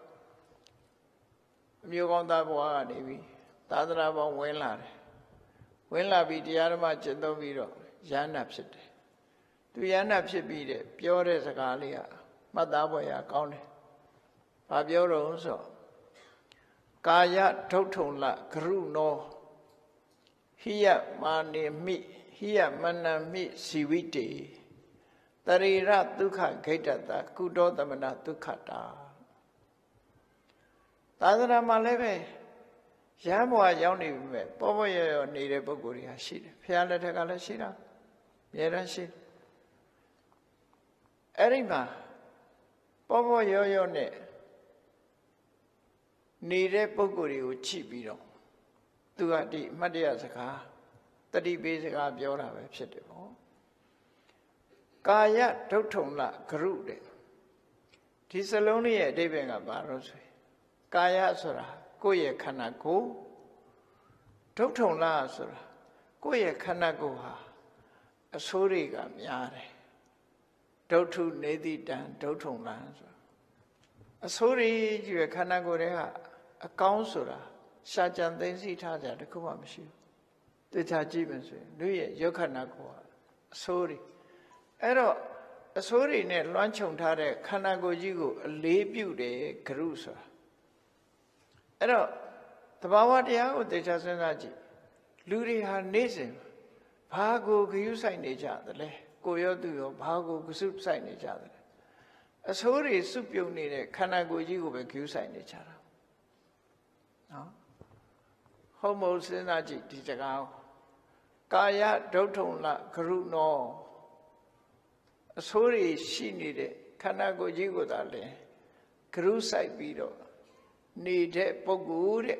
ကအမျိုးကောင်းသားဘဝကနေပြီးသာသနာပေါင်းဝင်လာတယ်ဝင်လာပြီးတရားဓမ္မကျင့်သုံးပြီးတော့ယန္နာဖြစ်တယ်သူယန္နာဖြစ်ပြီးတဲ့ပြောတဲ့စကားလေးကမှတ်သားဖွယ်ရာကောင်းတယ်။ဘာပြောတော့ဆိုကာယဒုဋ္ဌုံလဂရုနောဟိယမာနေမိဟိယမနမိဇီဝိတေတရိရဒုက္ခဂိတ္တတကုတောသမဏဒုက္ခတာသာသနာမှာလည်းပဲရဟန်းဘဝရောက်နေပြီမဲ့ပေါ်ပေါ်ရရနေတဲ့ပုဂ္ဂိုလ်တွေဟာရှိတယ်။ဘုရားလက်ထက်ကလည်းရှိတာအများတန်းရှိအဲ့ဒီမှာပေါ်ပေါ်ရောရောနဲ့နေတဲ့ပုဂ္ဂိုလ်တွေကိုကြည့်ပြီးတော့သူကဒီအမှတ်တရစကားတတိပေးစကားပြောတာပဲဖြစ်တယ်ပေါ့ကာယဒုဋ္ဌုံလဂရုတဲ့ဒီစလုံးလေးရဲ့အဓိပ္ပာယ်ကဘာလို့ဆိုကာယဆိုတာကိုယ့်ရဲ့ခန္ဓာကိုယ်ဒုဋ္ဌုံလဆိုတာကိုယ့်ရဲ့ခန္ဓာကိုယ်ဟာအဆိုးတွေကများတယ်ဒုဋ္ဌုနေတိတံဒုဋ္ဌုံလံဆိုအဆိုးတွေကြီးရဲ့ခန္ဓာကိုယ်တွေကအကောင်းဆိုတာရှာကြံသိသိထားကြတခုမှမရှိဘူးသိချာကြည့်မယ်ဆိုရင်လူရဲ့ရုပ်ခန္ဓာကိုယ်ကအဆိုးတွေအဲ့တော့အဆိုးတွေနဲ့လွှမ်းခြုံထားတဲ့ခန္ဓာကိုယ်ကြီးကိုအလေးပြုတယ်ဂရုဆိုတာအဲ့တော့တဘာဝတရားကိုသိချာစဉ်းစားကြည့်လူတွေဟာနေ့စဉ်ဘာကိုဂရုစိုက်နေကြသလဲကိုရောသူရောဘာကိုဂရုစိုက်နေကြသလဲအဆိုးတွေစုပြုံနေတဲ့ခန္ဓာကိုယ်ကြီးကိုပဲဂရုစိုက်နေကြတာနော်ဟုတ်မဟုတ်စဉ်းစားကြည့်ဒီစကားကာယဒုဋ္ဌုံလဂရုနောအဆိုးတွေရှိနေတဲ့ခန္ဓာကိုယ်ကြီးကိုသာလဲဂရုစိုက်ပြီးတော့နေတဲ့ပုဂ္ဂိုလ်တဲ့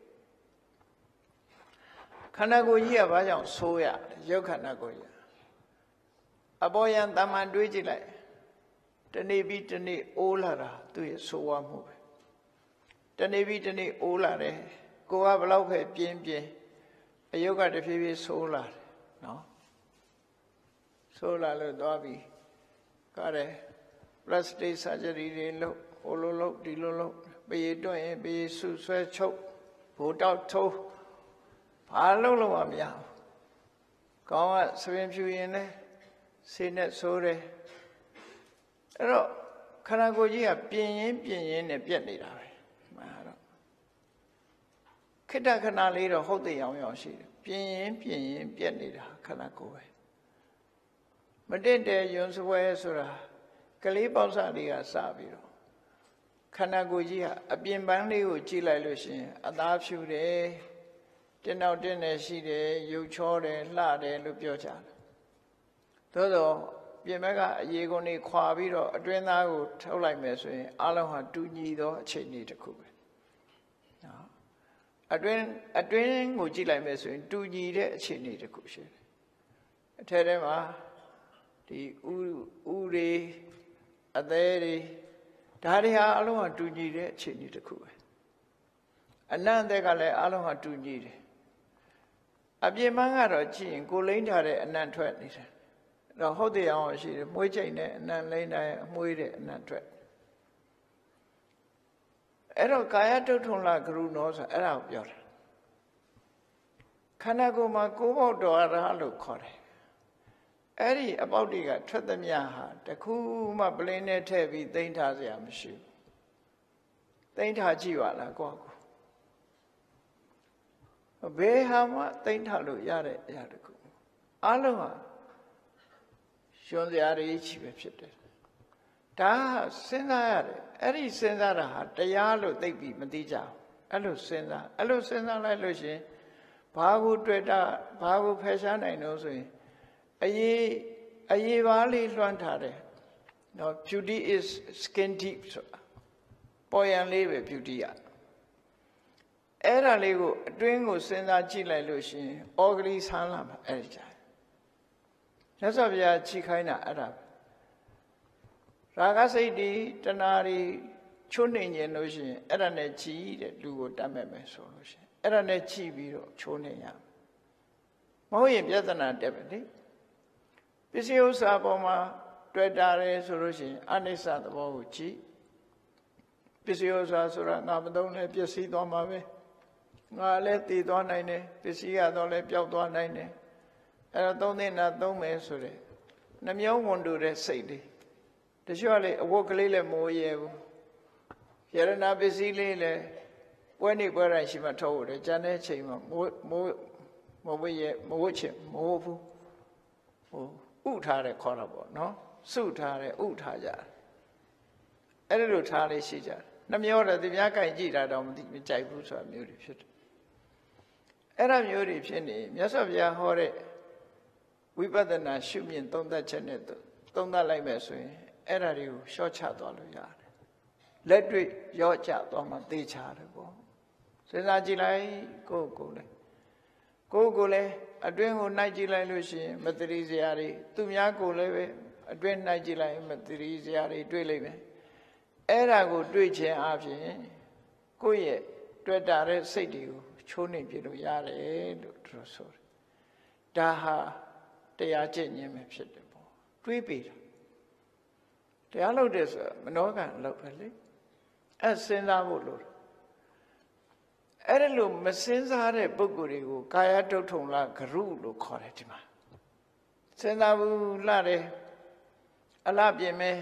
ခန္ဓာကိုယ်ကြီးကဘာကြောင့်ဆိုးရရုပ်ခန္ဓာကိုယ်ကြီးအပေါ်ယံတမန်တွေးကြည့်လိုက်တနေ့ပြီးတနေ့အိုးလာတာသူရဲ့ဆိုးဝါးမှုပဲတနေ့ပြီးတနေ့အိုးလာတယ်ကိုကဘလောက်ပဲပြင်းပြင်းအယုတ်ကတဖြည်းဖြည်းဆိုးလာတယ်နော်ဆိုးလာလို့သွားပြီးကားတယ် plastic surgery တွေလုပ်ဟိုလိုလုပ်ဒီလိုလုပ်ပေတွန့်ရင်ပေဆူဆွဲချုပ်ဘူတောက်ထိုးဘာလုံးလုံးမရဘူးကောင်းကဆပင်ဖြူရင်လည်းဆေးနဲ့ဆိုးတယ်အဲ့တော့ခန္ဓာကိုယ်ကြီးကပြင်းရင်နဲ့ပြက်နေတာပဲမှန်တော့ခိတ္တခဏလေးတော့ဟုတ်တဲ့အောင်ရှိတယ်ပြင်းရင်ပြက်နေတာခန္ဓာကိုယ်ပဲမတက်တဲ့ယွန်းစွဲဆိုတာကလေးပေါက်စလေးကစပြီးတော့ခန္ဓာကိုယ်ကြီးကအပြင်ပန်းလေးကိုကြည့်လိုက်လို့ရှိရင်အသားဖြူတယ်တင်းနောက်တင်းနေရှိတယ်ရုပ်ချောတယ်လှတယ်လို့ပြောကြတယ်သို့တော့ပြင်ဘက်ကအရေကုန်တွေခွာပြီးတော့အတွင်းသားကိုထုတ်လိုက်မယ်ဆိုရင်အလုံးဟာတူညီသောအခြေအနေတစ်ခုပဲနော်အတွင်းကိုကြည့်လိုက်မယ်ဆိုရင်တူညီတဲ့အခြေအနေတစ်ခုရှိတယ်အထက်ထဲမှာဒီဥတွေအသေးတွေဒါတွေဟာအလုံးဟာတူညီတဲ့အခြေအနေတစ်ခုပဲအနံ့အသက်ကလည်းအလုံးဟာတူညီတယ်အပြင်ပန်းကတော့ကြည့်ရင်ကိုလိမ့်ထားတဲ့အနံ့ထွက်နေတယ်တော့ဟုတ်တယ်အောင်ရှိတယ်မွေးချိန်နဲ့အနံ့လိမ့်တဲ့အမွေးတဲ့အနံ့ထွက်အဲ့တော့ကာယတုထုံလကရုဏောဆိုအဲ့ဒါကိုပြောတာခန္ဓာကိုယ်မှာကိုယ်ပေါက်တော်ရလို့ခေါ်တယ်အဲ့ဒီအပေါက်တွေကထွက်သမျှဟာတခုမှပလင်းနဲ့ထည့်ပြီးသိမ့်ထားစရာမရှိဘူးသိမ့်ထားကြည့်ပါလားကိုယ့်ကိုဘယ်ဟာမှသိမ့်ထားလို့ရတဲ့အရာတခုအလုံးဟာရှင်စရာတွေကြီးပဲဖြစ်တယ်ဒါစဉ်းစားရတယ်အဲ့ဒီစဉ်းစားတာဟာတရားလို့သိပြီးမသိကြဘူးအဲ့လိုစဉ်းစားလိုက်လို့ရှင်ဘာကိုတွေ့တာဘာကိုဖယ်ရှားနိုင်လို့ဆိုရင်အရေးပါလေးလွှမ်းထားတယ်နော် beauty is skin deep ဆိုတာပေါ်ရန်လေးပဲ beauty อ่ะအဲ့ဒါလေးကိုအတွင်းကိုစဉ်းစားကြည့်လိုက်လို့ရှင်ဩဂလိဆန်းလာမှာအဲ့ဒီကြမြတ်စွာဘုရားခြိခိုင်းတာအဲ့ဒါရာဂစိတ်တွေတဏှာတွေချွတ်နေခြင်းလို့ရှိရင်အဲ့ဒါနဲ့ကြည်တဲ့လူကိုတတ်မဲ့မယ်ဆိုလို့ရှိရင်အဲ့ဒါနဲ့ကြည်ပြီးတော့ချိုးနေရမဟုတ်ရင်ပြဿနာတက်ပဲလေပစ္စည်းဥစ္စာပေါ်မှာတွေ့တာရဲဆိုလို့ရှိရင်အနိစ္စသဘောကိုကြည်ပစ္စည်းဥစ္စာဆိုတာငါမသုံးနဲ့ပစ္စည်းသွားမှာပဲငါလည်းတည်သွားနိုင်တယ်ပစ္စည်းကတော့လည်းပျောက်သွားနိုင်တယ်အဲ့တော့သုံးသင့်တာသုံးမယ်ဆိုတဲ့နှမျိုးဝန်တူတဲ့စိတ်လေးတချို့ကလေအဝတ်ကလေးလည်းမိုးရဲဘူးယရနာပစ္စည်းလေးလည်းပွဲနေပွဲတိုင်းရှိမှထုတ်ရတယ်ကျန်တဲ့ချိန်မှာမဝတ်ချင်မဟုတ်ဘူးဟိုဥထားတယ်ခေါ်တာပေါ့နော်စုထားတယ်ဥထားကြတယ်အဲ့ဒီလိုထားလေးရှိကြတယ်နှမျိုးတော့ဒီများကြိုင်ကြည့်တာတော့မကြိုက်ဘူးဆိုတာမျိုးတွေဖြစ်တယ်အဲ့ဒါမျိုးတွေဖြစ်နေမြတ်စွာဘုရားဟောတဲ့ဝိပဿနာရှုမြင်သုံးသပ်ချက်နဲ့သုံးသပ်လိုက်မယ်ဆိုရင်အဲ့ဒါတွေကိုရှော့ချသွားလို့ရတယ်လက်တွေ့ရော့ချသွားမှသိချတယ်ပေါ့စဉ်းစားကြည့်လိုက်ကိုယ်လည်းအတွင်းကိုနှိုက်ကြည့်လိုက်လို့ရှိရင်မတရိစရာတွေသူများကိုလည်းပဲအတွင်းနှိုက်ကြည့်လိုက်မတရိစရာတွေတွေ့လိမ့်မယ်အဲ့ဒါကိုတွေ့ခြင်းအပြင်ကိုယ့်ရဲ့တွေ့တာတဲ့စိတ်တွေကိုချိုးနှိမ်ပြလို့ရတယ်လို့သူတို့ဆိုတယ်ဒါဟာတရားကျင့်ခြင်းပဲဖြစ်တယ်ပေါ့တွေးပေတာတရားလုပ်တယ်ဆိုမနောကံလုပ်ပဲလေအဲ့စဉ်းစားဖို့လို့အဲ့ဒါလို့မစဉ်းစားတဲ့ပုဂ္ဂိုလ်တွေကိုကာယတုထုံလဂရုလို့ခေါ်တယ်ဒီမှာစဉ်းစားဘူးလှတယ်အလှပြင်မယ်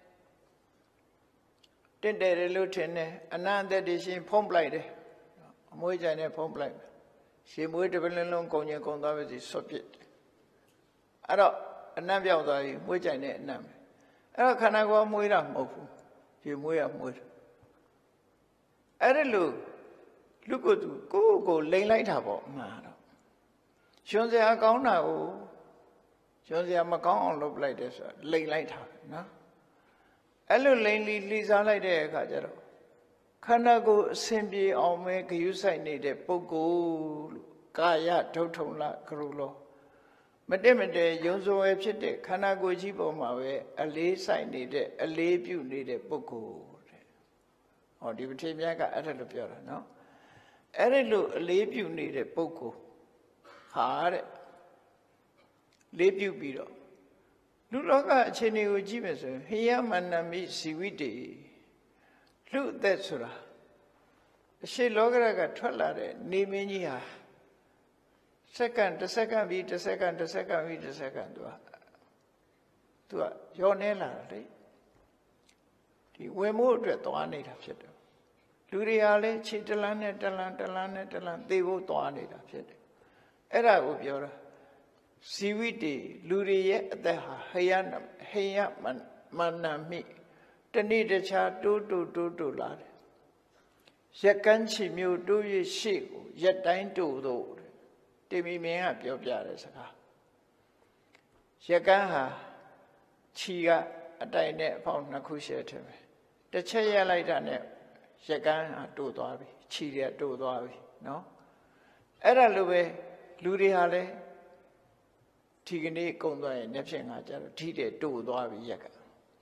တင့်တယ်လို့ထင်တယ်အနန္တတည်းရှင်ဖုံးပလိုက်တယ်အမွေးကြိုင်နဲ့ဖုံးပလိုက်ရှည်မွေးတစ်ပလင်းလုံးကုန်ရင်ကုန်သွားပြီဆွတ်ပစ်တယ်အဲ့တော့အနံ့ပြောက်သွားပြီမွေးကြိုင်နဲ့အနံ့ပဲအဲ့တော့ခန္ဓာကိုယ်မွေးတာမဟုတ်ဘူးဒီမွေးရမွေးတယ်အဲ့ဒါလို့လူကိုယ်ကိုလိန်လိုက်တာပေါ့မှားတော့ရှင်စရာကောင်းတာကိုရှင်စရာမကောင်းအောင်လုပ်လိုက်တယ်ဆိုတာလိန်လိုက်တာနော်အဲ့လိုလိန်လီစားလိုက်တဲ့အခါကျတော့ခန္ဓာကိုယ်အစဉ်ပြေအောင်ပဲဂယုဆိုင်နေတဲ့ပုဂ္ဂိုလ်လို့ကာယဒုထုံလကရုလောမတည့်ယုံစွဲဖြစ်တဲ့ခန္ဓာကိုယ်ကြီးပေါ်မှာပဲအလေးဆိုင်နေတဲ့အလေးပြုနေတဲ့ပုဂ္ဂိုလ်တဲ့ဟောဒီပဋိမြတ်ကအဲ့ဒါလို့ပြောတာနော်အဲ့ဒီလိုအလေးပြုနေတဲ့ပုဂ္ဂိုလ်ဟာတဲ့လေးပြုပြီးတော့လူလောကအခြေအနေကိုကြည့်မယ်ဆိုရင်ဟိယမန္နမိဇီဝိတေလူအသက်ဆိုတာရှေ့လောကရကထွက်လာတဲ့နေမင်းကြီးဟာစက္ကန့်တစ်စက္ကန့်ပြီးတစ်စက္ကန့်တစ်စက္ကန့်ပြီးတစ်စက္ကန့်သူကရောနေလာတယ်ဒီဝင်မှုအတွက်သွားနေတာဖြစ်တယ်လူတွေဟာလည်းခြေတလန်းနဲ့တလန်းတလန်းနဲ့တလန်းသေဖို့သွားနေတာဖြစ်တယ်အဲ့ဒါကိုပြောတာဇီဝိတေလူတွေရဲ့အသက်ဟာဟယမန္နမိတနေ့တခြားတိုးလာတယ်ရက်ကန်းချီမျိုးတိုး၍ရှေ့ကိုရက်တိုင်းတိုးတော့တေမီမင်းကပြောပြတဲ့စကားရက်ကန်းဟာခြီကအတိုင်နဲ့အပေါင်းနှစ်ခုရှဲထင်ပဲတစ်ချက်ရက်လိုက်တာနဲ့ရက်ကန်းဟာတိုးသွားပြီခြီတွေကတိုးသွားပြီနော်အဲ့ဒါလိုပဲလူတွေဟာလည်းဒီကနေ့ကုံသွားရင်နှစ်ဖြစ်ငါကြတော့ဒီတဲ့တိုးသွားပြီရက်က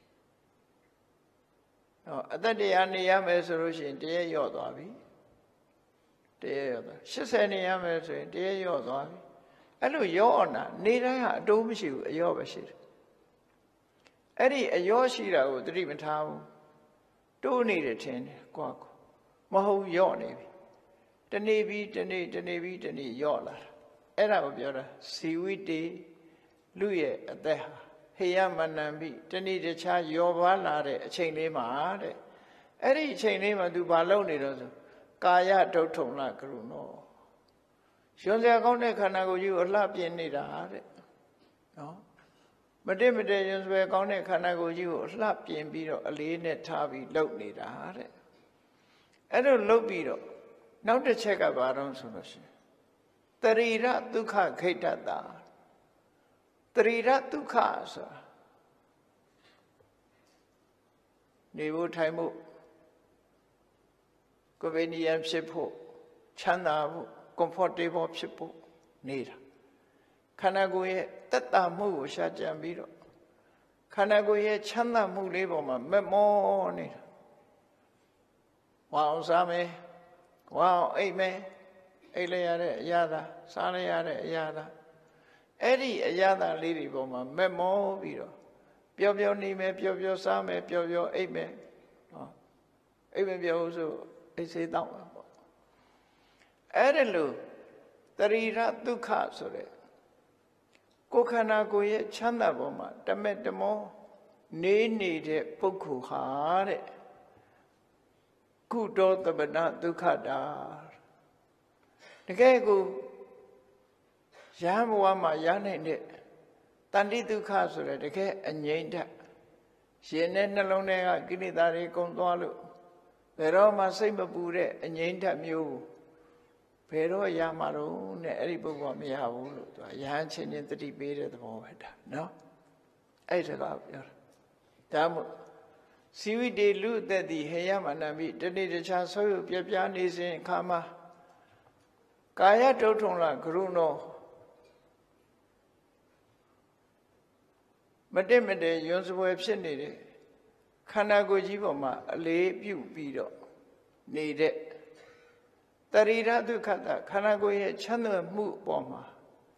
အသက်တရားနေရမယ်ဆိုလို့ရှိရင်တရက်လျော့သွားပြီတရက်လျော့သွား80နေရမယ်ဆိုရင်တရက်လျော့သွားပြီအဲ့လိုလျော့အောင်တာနေတိုင်းဟာအတိုးမရှိဘူးအလျော့ပဲရှိတယ်အဲ့ဒီအလျော့ရှိတာကိုသတိမထားဘူးတိုးနေတယ်ထင်တယ်ကွာမဟုတ်လျော့နေပြီတနေ့ပြီးတနေ့လျော့လာတာအဲ့ဒါကိုပြောတာဇီဝိတေလူရဲ့အသက်ဟာဟေယမနံပိတဏိတခြားယောပါလာတဲ့အချိန်လေးမှာတဲ့အဲ့ဒီအချိန်လေးမှာ तू ဘာလုပ်နေတော့ဆိုကာယဒုဋ္ဌုံလကရုဏောရွှန်စရာကောင်းတဲ့ခန္ဓာကိုယ်ကြီးကိုအလှပြင်နေတာတဲ့နော်မတည့်ရွှန်စရာကောင်းတဲ့ခန္ဓာကိုယ်ကြီးကိုအလှပြင်ပြီးတော့အလေးနဲ့ထားပြီးလုပ်နေတာတဲ့အဲ့လိုလုပ်ပြီးတော့နောက်တစ်ချက်ကဘာတော့ဆိုလို့ရှိရင်တရိရဒုက္ခခိတ္တတာတရိရဒုက္ခဆိုတာနေဖို့ထိုင်ဖို့ကိုယ်ပဲနေရဖြစ်ဖို့ချမ်းသာဖို့ comfortable ဖြစ်ဖို့နေတာခန္ဓာကိုယ်ရဲ့တက်တာမှုကိုရှာကြံပြီးတော့ခန္ဓာကိုယ်ရဲ့ချမ်းသာမှုလေးပေါ်မှာမက်မောနေတာဝါအောင်စားမယ်ဝါအောင်အိပ်မယ်အိပ်လိုက်ရတဲ့အရာသာစားလိုက်ရတဲ့အရာသာအဲ့ဒီအရာသာလေးတွေပေါ်မှာမက်မောပြီးတော့ပျော်ပျော်နေမယ်ပျော်ပျော်စားမယ်ပျော်ပျော်အိပ်မယ်နော်အိပ်မယ်ပြောဆိုအိပ်စေးတော့ပေါ့အဲ့ဒါလို့တရိရဒုက္ခဆိုတဲ့ကိုယ်ခန္ဓာကိုယ်ရဲ့ချမ်းသာပေါ်မှာတမက်တမောနေနေတဲ့ပုဂ္ဂိုလ်ဟာတဲ့ကုတောတပနာဒုက္ခတာတကယ်ကိုရဟန်းဘဝမှာရနိုင်တဲ့တဏှိဒုက္ခဆိုတဲ့တကယ်အငြိမ့်တတ်ရှင်တဲ့နှလုံးထဲကကိလေသာတွေကုန်သွားလို့ဘယ်တော့မှစိတ်မပူတဲ့အငြိမ့်တတ်မျိုးဘယ်တော့ရမှာတော့နဲ့အဲ့ဒီပုဂ္ဂိုလ်မရဘူးလို့သူကရဟန်းချင်းချင်းတတိပေးတဲ့သဘောပဲဒါနော်အဲ့ဒါကပြောတာဒါမို့ဇီဝိတေလူအသက်သည်ဟေယမနံမိတနေ့တခြားဆွေးပြပြနေစဉ်အခါမှာကာယဒုဋ္ဌုံလကရုဏောမတည့်ရွံစပွဲဖြစ်နေတဲ့ခန္ဓာကိုယ်ကြီးပေါ်မှာအလေးပြုပြီးတော့နေတဲ့တရိရဒုက္ခတခန္ဓာကိုယ်ရဲ့ချမ်းသာမှုအပေါ်မှာ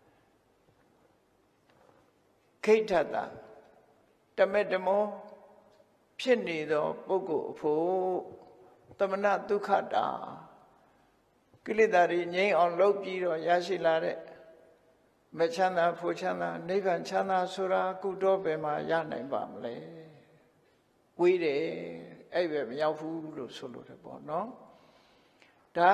ခိဋ္ဌတတမက်တမောဖြစ်နေသောပုဂ္ဂိုလ်အဖို့တမနဒုက္ခတာကိလေသာတွေငြိမ်းအောင်လုပ်ပြီးတော့ရရှိလာတဲ့မချမ်းသာဖို့ချမ်းသာနိဗ္ဗာန်ချမ်းသာဆိုတာကုတောပဲမှာရနိုင်ပါမလဲဝေးတယ်အဲ့ပဲမရောက်ဘူးလို့ဆိုလို့တယ်ပေါ့နော်ဒါ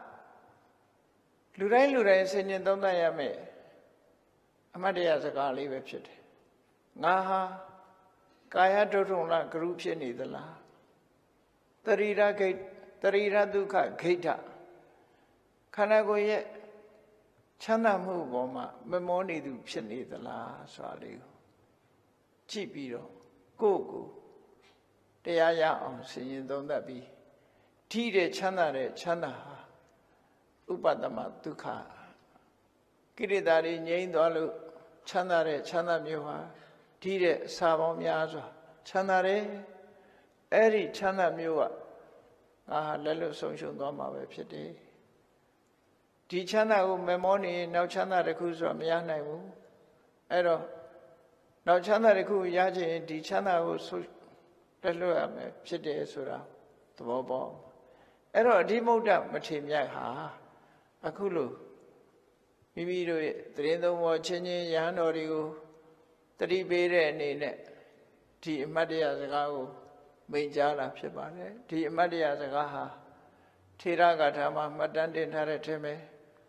လူတိုင်းဆင်ញင်သုံးသပ်ရမယ်အမတ်တရားစကားလေးပဲဖြစ်တယ်ငါဟာကာယဒုဋ္ဌုံလဂရုဖြစ်နေသလားတရိရဒုက္ခခိဋ္ဌခန္ဓာကိုယ်ရဲ့ချမ်းသာမှုပေါ်မှာမမောနေသူဖြစ်နေသလားဆိုတာလေးကိုကြည့်ပြီးတော့ကိုယ့်ကိုတရားရအောင်ဆင်ញင်သုံးသပ်ပြီးထိတဲ့ချမ်းသာဟာဥပတမဒုက္ခကိလေသာတွေငြိမ်းသွားလို့ချမ်းသာမျိုးဟာထိတဲ့အစာပေါင်းများစွာချမ်းသာတယ်အဲ့ဒီချမ်းသာမျိုးကငါဟာလက်လွတ်ဆုံးရှုံးသွားမှာပဲဖြစ်တယ်ဒီချမ်းသာကိုမမောနေနောက်ချမ်းသာတစ်ခုဆိုတာမရနိုင်ဘူးအဲ့တော့နောက်ချမ်းသာတစ်ခုရချင်ဒီချမ်းသာကိုလက်လွတ်ရမယ်ဖြစ်တယ်ဆိုတာသဘောပေါက်အဲ့တော့အဓိမုဒ္ဒမထေမြတ်ဟာအခုလို့မိမိတို့ရဲ့သရင်သုံးဘောချင်းချင်းရဟန်းတော်တွေကိုတတိပေးတဲ့အနေနဲ့ဒီအမတ်တရားစကားကိုမိန့်ကြားလာဖြစ်ပါတယ်ဒီအမတ်တရားစကားဟာထေရဂါထာမှာမှတ်တမ်းတင်ထားတဲ့ထဲမှာ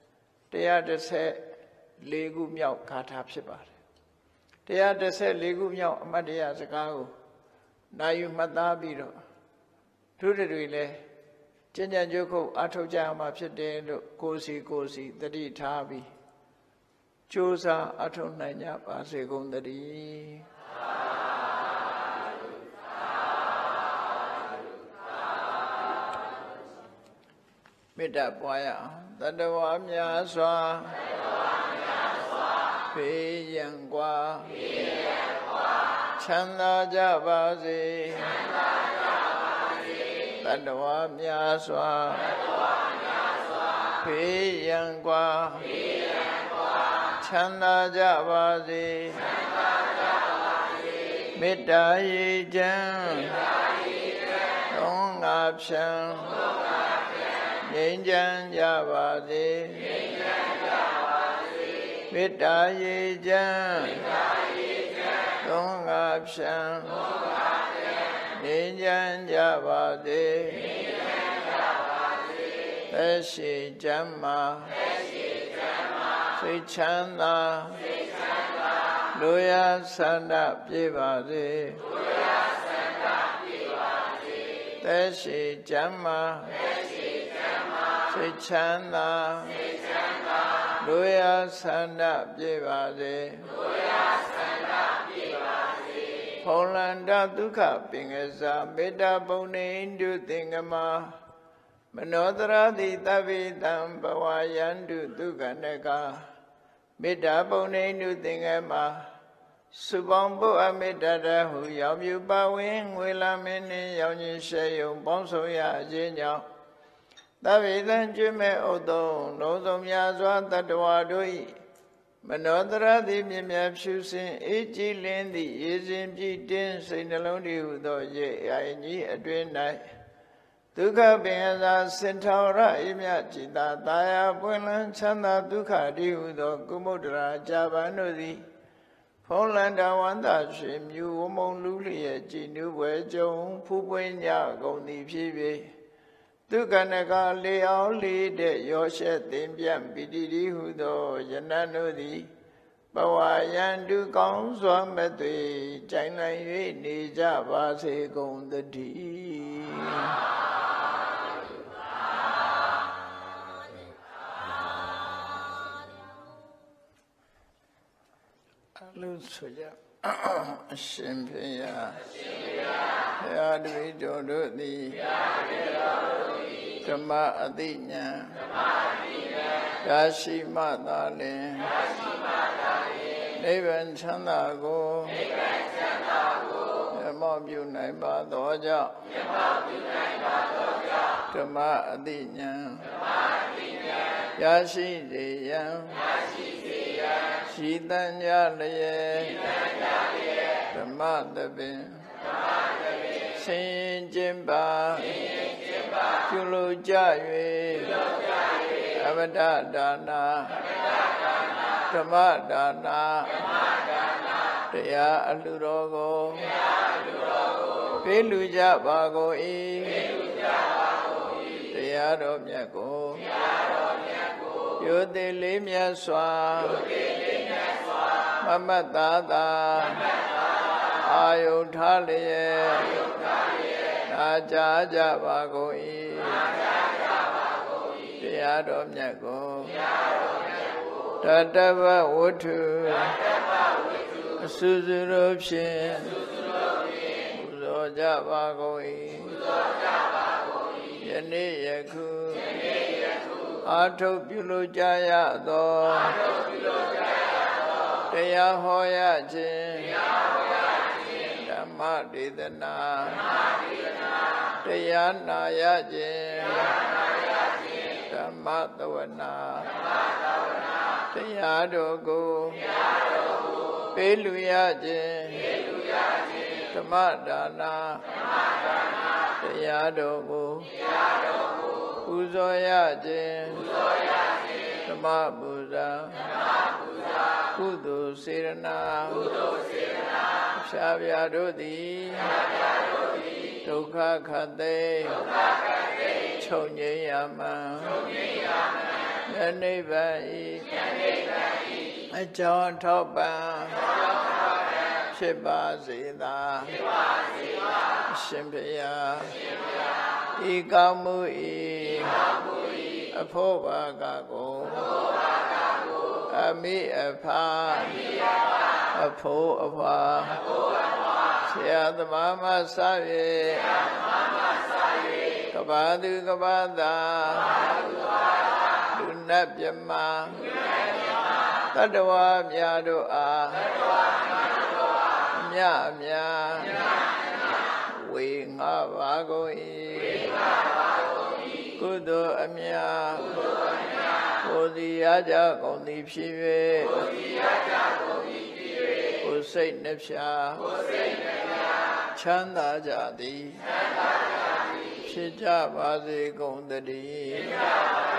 114ခုမြောက်ဂါထာဖြစ်ပါတယ်114ခုမြောက်အမတ်တရားစကားကိုနာယူမှတ်သားပြီးတော့တို့တွေလည်းကျင့်ကြံကြိုးခုပ်အထောက်ကြရမှာဖြစ်တယ်လို့ကိုယ်စီတတိထားပြီးကြိုးစားအထောက်နိုင်ကြပါစေကုန်သတည်းမေတ္တာပွားရအောင်တတဝါများစွာဖေးရန်กว่าချမ်းသာကြပါစေတတဝါများစွာဖေးရန်กว่าချမ်းသာကြပါစေမေတ္တာရေချမ်းသုံးငါဖြံငြိမ်းချမ်းကြပါစေမေတ္တာရေချမ်းသုံးငါဖြံငြိမ်းချမ်းကြပါစေသက်ရှိချမ်းသာစိတ်ချမ်းသာလူရဆန္ဒပြည့်ပါစေသက်ရှိချမ်းသာစိတ်ချမ်းသာလူရဆန္ဒပြည့်ပါစေဖုံလန္တဒုက္ခပင်ကစားမေတ္တာပုံနေတုသင်္ကမမနောတရတိတဗ္ဗေတံဘဝယန္တုဒုက္ခနကမေတ္တာပုံနေတုသင်္ကမစုပေါင်းဖို့အမေတ္တာတဟုရောက်မြူပါဝင်ငွေလာမင်းနှင့်ရောင်ခြင်းရှေယုံပေါင်းဆောင်ရခြင်းကြောင့်သဗ္ဗေတံကျွမဲ့ဥတ္တုံလုံးစုံများစွာတတ္တဝါတို့၏မနောတရတိမြင်မြတ်ဖြူစင်အေးကြည်လင်းသည့်ရေစဉ်ပြည့်တင်းစိတ်နှလုံးတည်ဟုသောရေအိုင်ကြီးအတွင်၌ဒုက္ခပင်သာစင်ထောရအိမြจิตာတာယာပွင့်လန်းချမ်းသာဒုက္ခတည်ဟုသောကုမုဒ္ဒရာဇာပန်တို့သည်ဖုံးလန္တဝန္တာရွှေမြူဝမုံလူလျက်ကြည်နူးပွဲကြုံဖူးပွင့်ကြကုန်သည်ဖြစ်၍ဒုက္ခနကလေအောင်လေးတဲ့ရောရှက်သိမ့်ပြန့်ပိတိတိဟုသောယနတ်တို့သည်ဘဝယန္တုကောင်းစွာမသွေကြိုင်နိုင်၍နေကြပါစေကုန်သတည်းအလုံးဆိုကြအရှင်ဖေယဘုရားတပည့်တော်တို့သည်ဓမ္မအသိဉာဏ်ရရှိမှသာလျှင်နိဗ္ဗာန်ချမ်းသာကိုမျက်မှောက်ပြုနိုင်ပါသောကြောင့်ဓမ္မအသိဉာဏ်ရရှိစေရန်ရှိတန်ကြလျက်ဓမ္မသဘင်ဆင်းရဲခြင်းပါပြုလို့ကြ၍အမတဒါနာဓမ္မဒါနာတရားအလှတော်ကိုပေးလူကြပါကုန်၏တရားတော်မြတ်ကိုရိုသေလေးမြတ်စွာမမတ်သာသာအာယုထားလျက်နာကြားကြပါကုန်၏တရားတော်မြတ်ကိုတတဗ္ဗဝတ္ထုအစွစွတို့ဖြင့်ပူဇော်ကြပါကုန်၏ယနေ့ယခုအာထုပ်ပြုလို့ကြရသောတရားဟောရခြင်းဓမ္မဒေသနာတရားနာရခြင်းဓမ္မသဝနာတရားတော်ကိုပေးလူရခြင်းဓမ္မဒါနာတရားတော်ကိုဇော်ရခြင်းဓမ္မပူဇာကုသိုလ်စေရနာဖြာဖြာတို့သည်ဒုက္ခခတ်သိချုပ်ငြိမ်းရမှန်ယနိဗ္ဗာန်ဤအကြောင်းထောက်ပံ့ဖြစ်ပါစေသာအရှင်ဘုရားဤကောင်းမှုဤအဖို့ဘာကကိုအမိအဖအဖို့အဖွာဆရာသမားမဆ၍ကဘာသူကဘာသာလူနတ်မြမတတ္တဝါများတို့အားအမြအမြဝေငှပါကုန်၏ကုသိုလ်အမြကိုယ်စီရကြကုန်သည်ဖြစ်၍ကိုယ်စိတ်နှဖျားချမ်းသာကြသည်ဖြစ်ကြပါစေကုန်သတည်း